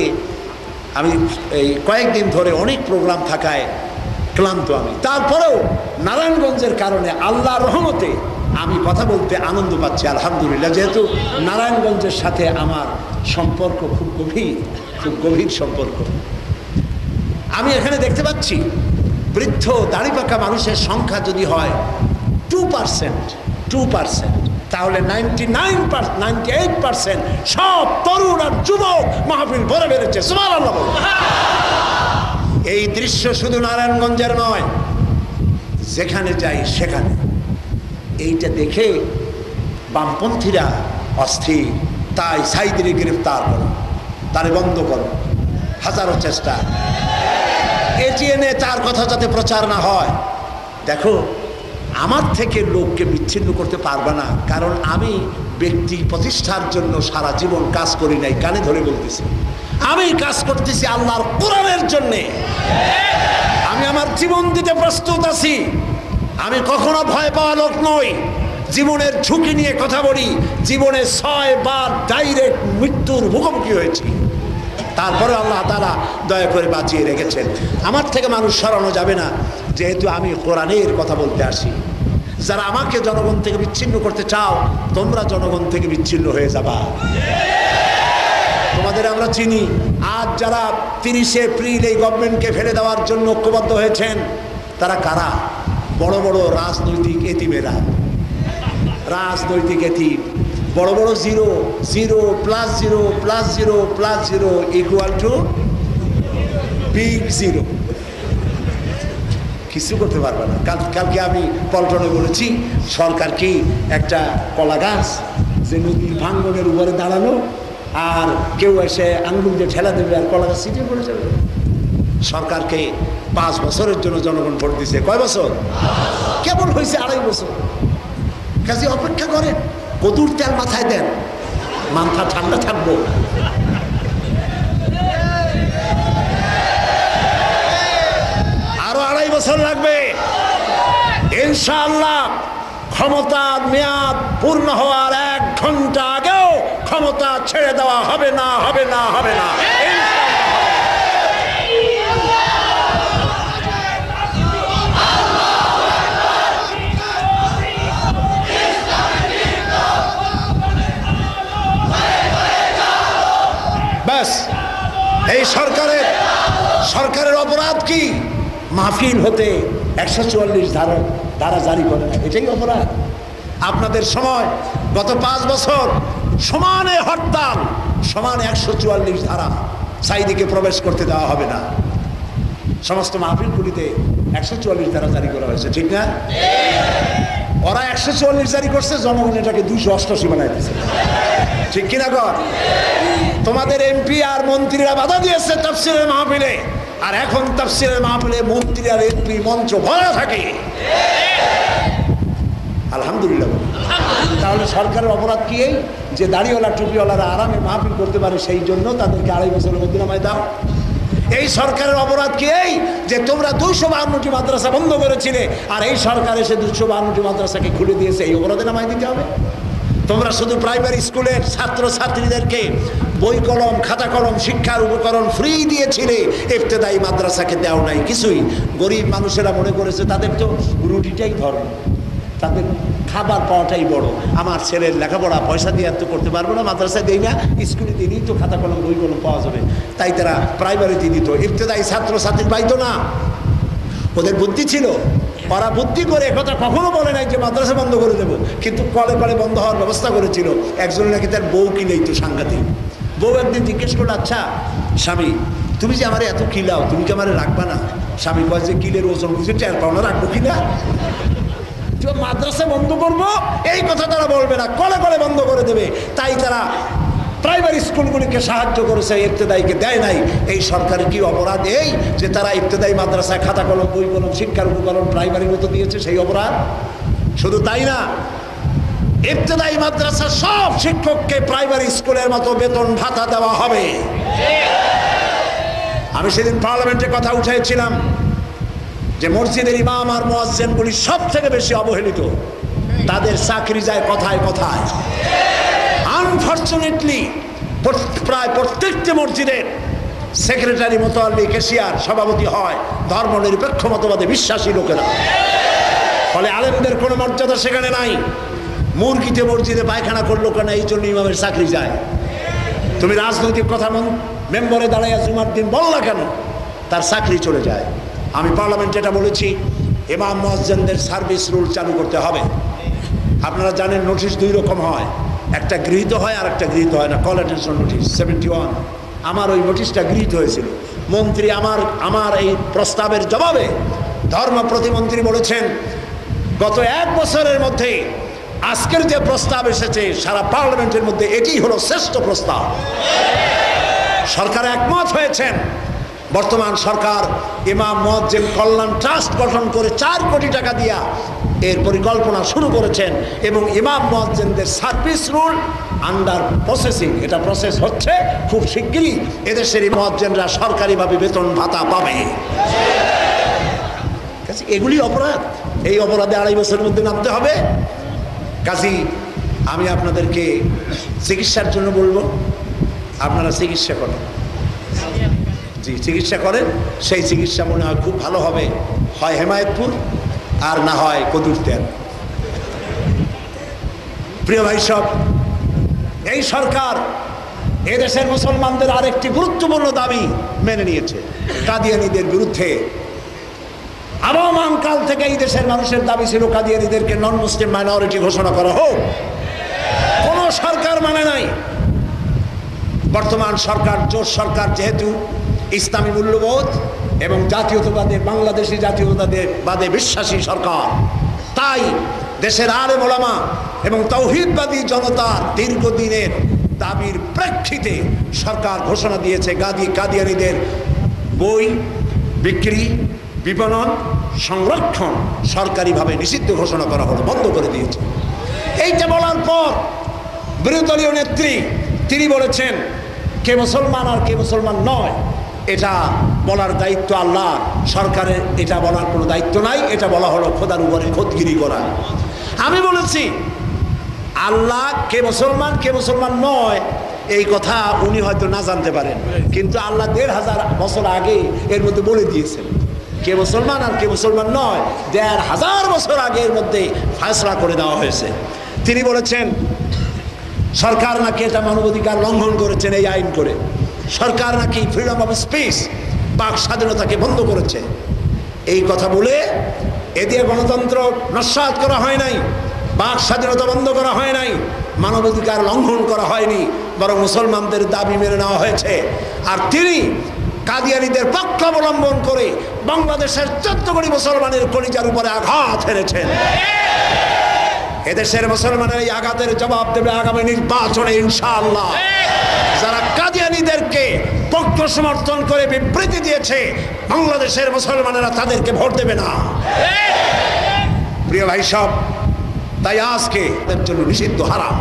এই কয়েকদিন ধরে অনেক প্রোগ্রাম থাকায় ক্লান্ত আমি, তারপরেও নারায়ণগঞ্জের কারণে আল্লাহর রহমতে আমি কথা বলতে আনন্দ পাচ্ছি, আলহামদুলিল্লাহ। যেহেতু নারায়ণগঞ্জের সাথে আমার সম্পর্ক খুব গভীর সম্পর্ক। আমি এখানে দেখতে পাচ্ছি বৃদ্ধ দাড়িপাকা মানুষের সংখ্যা যদি হয় 2%, তাহলে 98% সব তরুণ আর যুবক মাহফিল ভরে বেড়েছে। সুবহানাল্লাহ। এই দৃশ্য শুধু নারায়ণগঞ্জের নয়, যেখানে যাই সেখানে এইটা দেখে বামপন্থীরা অস্থির। তাই সাইদের গ্রেফতার করো, তারে বন্ধ করো, হাজারো চেষ্টা। এটিএনে তার কথা যাতে প্রচার না হয়। দেখো, আমার থেকে লোককে বিচ্ছিন্ন করতে পারবে না, কারণ আমি ব্যক্তি প্রতিষ্ঠার জন্য সারা জীবন কাজ করি নাই। কানে ধরে বলতেছি, আমি কাজ করতেছি আল্লাহর কোরআনের জন্যে। আমি আমার জীবন দিতে প্রস্তুত আছি। আমি কখনো ভয় পাওয়া লোক নই। জীবনের ঝুঁকি নিয়ে কথা বলি। জীবনে 6 বার ডাইরেক্ট মৃত্যুর মুখোমুখি হয়েছি, তারপরে আল্লাহ তাআলা দয়া করে বাঁচিয়ে রেখেছেন। আমার থেকে মানুষ সরানো যাবে না, যেহেতু আমি কোরআনের কথা বলতে আসি। যারা আমাকে জনগণ থেকে বিচ্ছিন্ন করতে চাও, তোমরা জনগণ থেকে বিচ্ছিন্ন হয়ে যাবা। তোমাদের আমরা চিনি। আজ যারা 30 এপ্রিল এই গভর্নমেন্টকে ফেলে দেওয়ার জন্য ঐক্যবদ্ধ হয়েছেন, তারা কারা? বড় বড় রাজনৈতিক এতিমেরা, রাজনৈতিক এতিম। বড় বড় 0 0 + 0 + 0 + 0 = বিগ 0। কিছু করতে পারবে না। কালকে আমি পল্টনে বলেছি, সরকার কি একটা কলা গাছ যে নদীর ভাঙ্গনের উপরে দাঁড়ানো, আর কেউ এসে আঙ্গুল দিয়ে ঠেলা দেবে আর কলা গাছ ছিটিয়ে পড়ে যাবে। সরকারকে 5 বছরের জন্য জনগণ ভোট দিছে। কয় বছর? কেবল হয়েছে 2.5 বছর। কাজে অপেক্ষা করেন, কদুর তেল মাথায় দেন, মাথা ঠান্ডা থাকবো। আরো 2.5 বছর লাগবে ইনশাআল্লাহ। ক্ষমতার মেয়াদ পূর্ণ হওয়ার 1 ঘন্টা আগেও ক্ষমতা ছেড়ে দেওয়া হবে না, হবে না, হবে না। ব্যাস, এই সরকারের অপরাধ কি? মাহফিল হতে 144 ধারা জারি করে না, এটাই অপরাধ। আপনাদের সময় গত 5 বছর সমানে হরতাল, সমানে 144 ধারা, সাইদিকে প্রবেশ করতে দেওয়া হবে না। সমস্ত মাহফিলগুলিতে 144 ধারা জারি করা হয়েছে, ঠিক না? ওরা 144 জারি করছে, জনগণ এটাকে 288 বানাই দিয়েছে, ঠিক কিনা কর? তোমাদের এমপি আর মন্ত্রীরা বাধা দিয়েছে তাফসীরের মাহফিলে, আর এখন তাফসীরের মাহফিলে মন্ত্রী আর এমপি মঞ্চ ভরা থাকে। আলহামদুলিল্লাহ। তাহলে সরকারের অপরাধ কি? এই যে দাড়িওয়ালা টুপিওয়ালারা আরামে মাহফিল করতে পারে, সেই জন্য তাদেরকে 2.5 বছরের মধ্যে নামায় দাও। এই সরকারের অপরাধ কি? এই যে তোমরা 252টি মাদ্রাসা বন্ধ করেছিলে, আর এই সরকার এসে 252টি মাদ্রাসাকে খুলে দিয়েছে, এই অপরাধে নামায় দিতে হবে। তোমরা শুধু প্রাইমারি স্কুলের ছাত্রছাত্রীদেরকে বই কলম, খাতা কলম, শিক্ষার উপকরণ ফ্রি দিয়েছিলে, ইবতেদায়ী মাদ্রাসাকে দেও নাই কিছুই। গরিব মানুষেরা মনে করেছে তাদের তো রুটিটাই ধর্ম, তাদের খাবার পাওয়াটাই বড়। আমার ছেলের লেখাপড়া পয়সা দিয়ে এত করতে পারবো না, মাদ্রাসায় দিই না, স্কুলে দিলেই তো খাতা কলম বই কলম পাওয়া যাবে, তাই তারা প্রাইমারিতে দিত। ইবতেদায়ী ছাত্রছাত্রী পাইতো না। ওদের বুদ্ধি ছিল, ওরা বুদ্ধি করে একথা কখনো বলে নাই যে মাদ্রাসা বন্ধ করে দেবো, কিন্তু কলে কলে বন্ধ হওয়ার ব্যবস্থা করেছিল। একজনে নাকি তার বউ কিনেই তো সাংঘাতিক। বউ একদিন জিজ্ঞেস করলো, আচ্ছা স্বামী, তুমি যে আমার এত কিলাও, তুমি কি আমার রাখবা না? স্বামী কয় যে কিলের ওজন বুঝে টের পাও না, রাখবো কিনা? মাদ্রাসা বন্ধ করবো এই কথা তারা বলবে না, কলে কলে বন্ধ করে দেবে। তাই তারা প্রাইমারি স্কুলগুলিকে সাহায্য করেছে, ইবতেদায়ীকে দেয় নাই। এই সরকারের কি অপরাধ? এই যে তারা ইবতেদায়ী মাদ্রাসায় খাতা কলম, বই কলম, শিক্ষার উপকরণ প্রাইমারির মতো দিয়েছে, সেই অপরাধ। শুধু তাই না, ইবতেদায়ী মাদ্রাসা সব শিক্ষককে প্রাইমারি স্কুলের মতো বেতন ভাতা দেওয়া হবে। আমি সেদিন পার্লামেন্টে কথা উঠাইছিলাম যে মসজিদের ইমাম আর মুয়াজ্জিনগুলি সব থেকে বেশি অবহেলিত, তাদের চাকরি যায় কথায় কথায়। আনফরচুনেটলি প্রায় প্রত্যেকটি মসজিদের সেক্রেটারি, মোতাল্লি, ক্যাশিয়ার, সভাপতি হয় ধর্মনিরপেক্ষ মতবাদে বিশ্বাসী লোকেরা। ফলে আলেমদের কোনো মর্যাদা সেখানে নাই। মুরগিতে মসজিদে পায়খানা করলো কেন, এই জন্য ইমামের চাকরি যায়। তুমি রাজনৈতিক কথা মেম্বরে দাঁড়াইয়া জুমার দিন বললা কেন, তার চাকরি চলে যায়। আমি পার্লামেন্টে এটা বলেছি, ইমাম মুয়াজ্জিনদের সার্ভিস রুল চালু করতে হবে। আপনারা জানেন নোটিশ 2 রকম হয়, একটা গৃহীত হয় আর একটা গৃহীত হয় না। কল অ্যাটেনশন নোটিশ 71, আমার ওই নোটিশটা গৃহীত হয়েছিল। মন্ত্রী আমার এই প্রস্তাবের জবাবে ধর্ম প্রতিমন্ত্রী বলেছেন, গত 1 বছরের মধ্যে আজকের যে প্রস্তাব এসেছে সারা পার্লামেন্টের মধ্যে এটি হলো শ্রেষ্ঠ প্রস্তাব। সরকার একমত হয়েছেন। বর্তমান সরকার ইমাম মুয়াজ্জিন কল্যাণ ট্রাস্ট গঠন করে 4 কোটি টাকা দিয়া এর পরিকল্পনা শুরু করেছেন, এবং ইমাম মুয়াজ্জিনদের সার্ভিস রুল আন্ডার প্রসেসিং, এটা প্রসেস হচ্ছে। খুব শিগগিরই এদেশের মুয়াজ্জিনরা সরকারিভাবে বেতন ভাতা পাবে। এগুলি অপরাধ, এই অপরাধে 2.5 বছরের মধ্যে নামতে হবে। কাজী আমি আপনাদেরকে চিকিৎসার জন্য বলবো, আপনারা চিকিৎসা করেন, জি চিকিৎসা করেন। সেই চিকিৎসা মনে হয় খুব ভালো হবে, হয় হেমায়েতপুর আর না হয় কদুর তেল। প্রিয় ভাই সব, এই সরকার এদেশের মুসলমানদের আরেকটি গুরুত্বপূর্ণ দাবি মেনে নিয়েছে। কাদিয়ানীদের বিরুদ্ধে আবহমান কাল থেকে এই দেশের মানুষের দাবি ছিল কাদিয়ানীদেরকে নন মুসলিম মাইনরিটি ঘোষণা করা হোক। কোন সরকার মানে নাই। বর্তমান সরকার জোট সরকার, যেহেতু ইসলামী মূল্যবোধ এবং জাতীয়তাবাদের, বাংলাদেশি জাতীয়তাবাদে বিশ্বাসী সরকার, তাই দেশের আলেম ওলামা এবং তাওহীদবাদী জনতার দীর্ঘদিনের দাবির প্রেক্ষিতে সরকার ঘোষণা দিয়েছে কাদিয়ানীদের বই বিক্রি বিপণন সংরক্ষণ সরকারিভাবে নিষিদ্ধ ঘোষণা করা হলো, বন্ধ করে দিয়েছে। এইটা বলার পর বিরোধী দলীয় নেত্রী তিনি বলেছেন কে মুসলমান আর কে মুসলমান নয় এটা বলার দায়িত্ব আল্লাহ, সরকারের এটা বলার কোনো দায়িত্ব নাই, এটা বলা হলো খোদার উপরে খোদগিরি করা। আমি বলেছি আল্লাহ কে মুসলমান নয় এই কথা উনি হয়তো না জানতে পারেন, কিন্তু আল্লাহ ১৫০০ বছর আগে এর মধ্যে বলে দিয়েছেন কে মুসলমান আর কে মুসলমান নয়। ১৫০০ বছর আগে এর মধ্যে ফয়সলা করে দেওয়া হয়েছে। তিনি বলেছেন সরকার নাকি এটা মানবাধিকার লঙ্ঘন করেছেন এই আইন করে, সরকার নাকি ফ্রিডম অফ স্পিচ বাক স্বাধীনতাকে বন্ধ করেছে। এই কথা বলে এ দিয়ে গণতন্ত্র নস্যাৎ করা হয় নাই, বাক স্বাধীনতা বন্ধ করা হয় নাই, মানবাধিকার লঙ্ঘন করা হয়নি, বরং মুসলমানদের দাবি মেনে নেওয়া হয়েছে। আর তিনি কাদিয়ানীদের পক্ষ অবলম্বন করে বাংলাদেশের ১৪ কোটি মুসলমানের কলিজার উপরে আঘাত হেরেছেন। এদেশের মুসলমানের এই আঘাতের জবাব দেবে আগামী নির্বাচনে ইনশাআল্লাহ। যারা কাদিয়ানীদেরকে পক্ষ সমর্থন করে বিবৃতি দিয়েছে বাংলাদেশের মুসলমানেরা তাদেরকে ভোট দেবে না। প্রিয় ভাই সব, তাই আজকে এর জন্য নিষিদ্ধ হারাম,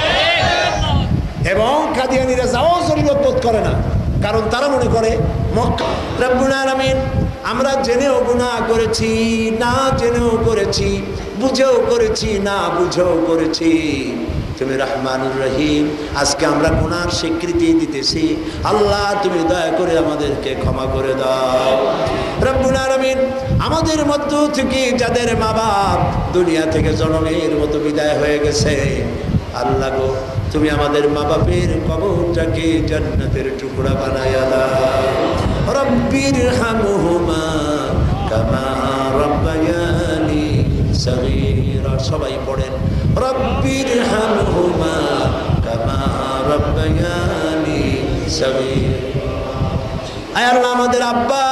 এবং কাদিয়ানীরা যাওয়াও জরুরত বোধ করে না, কারণ তারা মনে করে মক্কা রব্বুল আলামিন আমরা জেনেও গুনাহ করেছি, না জেনেও করেছি, বুঝেও করেছি, না বুঝেও করেছি, তুমি রহমানুর রহিম, আজকে আমরা গুনার স্বীকৃতি দিতেছি, আল্লাহ তুমি দয়া করে আমাদেরকে ক্ষমা করে দাও। রব্বুল আলামিন আমাদের মধ্য থেকে যাদের মা বাপ দুনিয়া থেকে জনমের মতো বিদায় হয়ে গেছে, আল্লাহ গো তুমি আমাদের মা বাপের কবরটাকে জান্নাতের টুকরা বানায়া দাও। রব্বির হামহুমা কামা রাব্বায়ানি সগীরা, সবাই পড়েন রব্বির হামহুমা কামা রাব্বায়ানি সগীরা। আয় আল্লাহ আমাদের আব্বা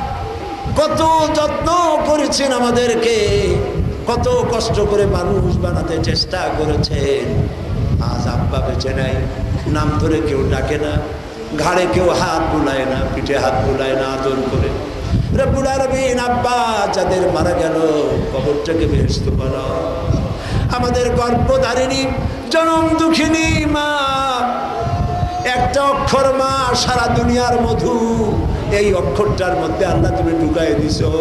কত যত্ন করেছেন আমাদেরকে, কত কষ্ট করে মানুষ বানাতে চেষ্টা করেছেন, আজ আব্বা বেঁচে নাই, নাম ধরে কেউ ডাকে না, ঘাড়ে কেউ হাত বুলায় না, পিঠে হাত বুলায় না আদর করে। রব্বুল আলামিন আব্বা যাদের মারা গেল কবরটাকে বেহেশত বানাও। আমাদের গর্ভধারিণী জনম দুঃখিনী মা, একটা অক্ষর মা, সারা দুনিয়ার মধু এই অক্ষরটার মধ্যে আল্লাহ তুমি ঢুকাই দিছো।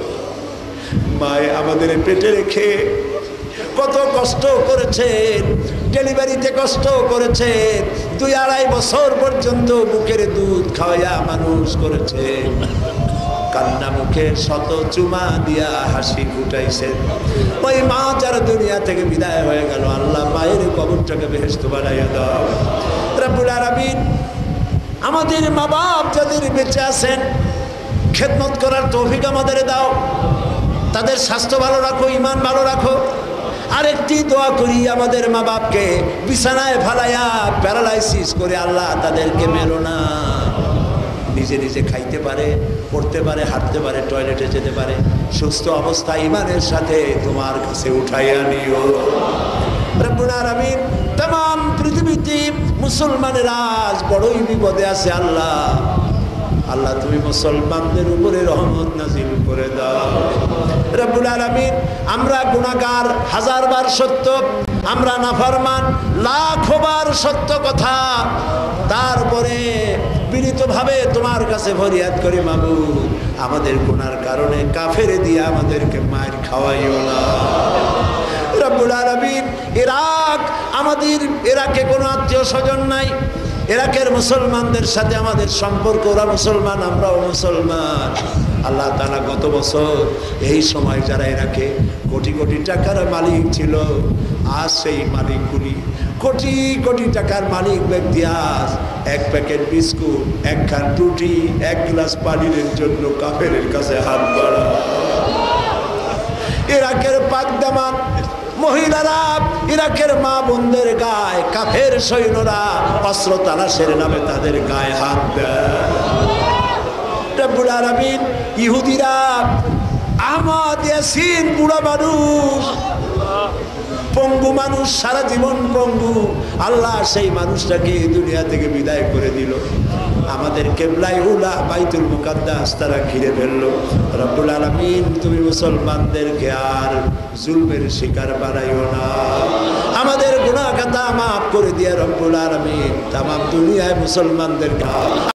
মায়ে আমাদের পেটে রেখে কত কষ্ট করেছেন, ডেলিভারিতে কষ্ট করেছেন, ২-২.৫ বছর পর্যন্ত বুকের দুধ খাওয়াইয়া মানুষ করেছেন, কান্না মুখে শত চুমা দিয়া হাসি ফুটাইছেন। ওই মা যারা দুনিয়া থেকে বিদায় হয়ে গেল, আল্লাহ মায়ের কবরটাকে বেহেশত বানাইয়া দাও। রব্বুল আলামিন আমাদের মা বাপ যাদের বেঁচে আছেন খেদমত করার তৌফিক আমাদের দাও, তাদের স্বাস্থ্য ভালো রাখো, ঈমান ভালো রাখো। আরেকটি দোয়া করি আমাদের মা বাপকে বিছানায় ফালাইয়া প্যারালাইসিস করে আল্লাহ তাদেরকে মেরো না, নিজে নিজে খাইতে পারে, পড়তে পারে, হাঁটতে পারে, টয়লেটে যেতে পারে, সুস্থ অবস্থা ঈমানের সাথে তোমার কাছে উঠাইয়া নিও। রব্বুল আলামিন तमाम পৃথিবীতে মুসলমানেরা আজ বড়ই বিপদে আছে, আল্লাহ আল্লাহ তুমি মুসলমানদের উপরে রহমত নাজিল করে দাও। রব্বুল আলামিন আমরা গুনাহগার, হাজারবার সত্য, আমরা নাফরমান লাখবার সত্য কথা, তারপরে বিনীতভাবে তোমার কাছে ফরিয়াদ করি মাবুদ আমাদের গুনার কারণে কাফেরে দিয়ে আমাদেরকে মার খাওয়াইও না। রব্বুল আলামিন আমাদের ইরাকে কোনো আত্মীয় স্বজন নাই, ইরাকের মুসলমানদের সাথে আমাদের সম্পর্ক, ওরা মুসলমান আমরাও মুসলমান। আল্লাহ তাআলা গত বছর এই সময় যারা ইরাকে কোটি কোটি টাকার মালিক ছিল, আজ সেই মালিকগুলি কোটি কোটি টাকার মালিক ব্যক্তি আজ এক প্যাকেট বিস্কুট, একখান রুটি, এক গ্লাস পানির জন্য কাফেরের কাছে হাত বাড়ায়। ইরাকের পাকদামান মহিলারা, ইরাকের মা বোনদের গায়ে কাফের সৈন্যরা অস্ত্র তালাশের নামে তাদের গায়ে হাত দেয়। রব্বুল আলামিন ইহুদিরা আহমদ ইয়াসিন বুড়া মানুষ পঙ্গু মানুষ, সারা জীবন পঙ্গু, আল্লাহ সেই মানুষটাকে দুনিয়া থেকে বিদায় করে দিল। আমাদের কেবলাই উলা বাইতুল মুকাদ্দাস তারা ঘিরে ফেললো। রব্বুল আলামিন তুমি মুসলমানদেরকে আর জুলমের শিকার বানাইও না, আমাদের গুনাহ খাতা মাফ করে দিয়া রব্বুল আলামিন তামাম দুনিয়ায় মুসলমানদেরকে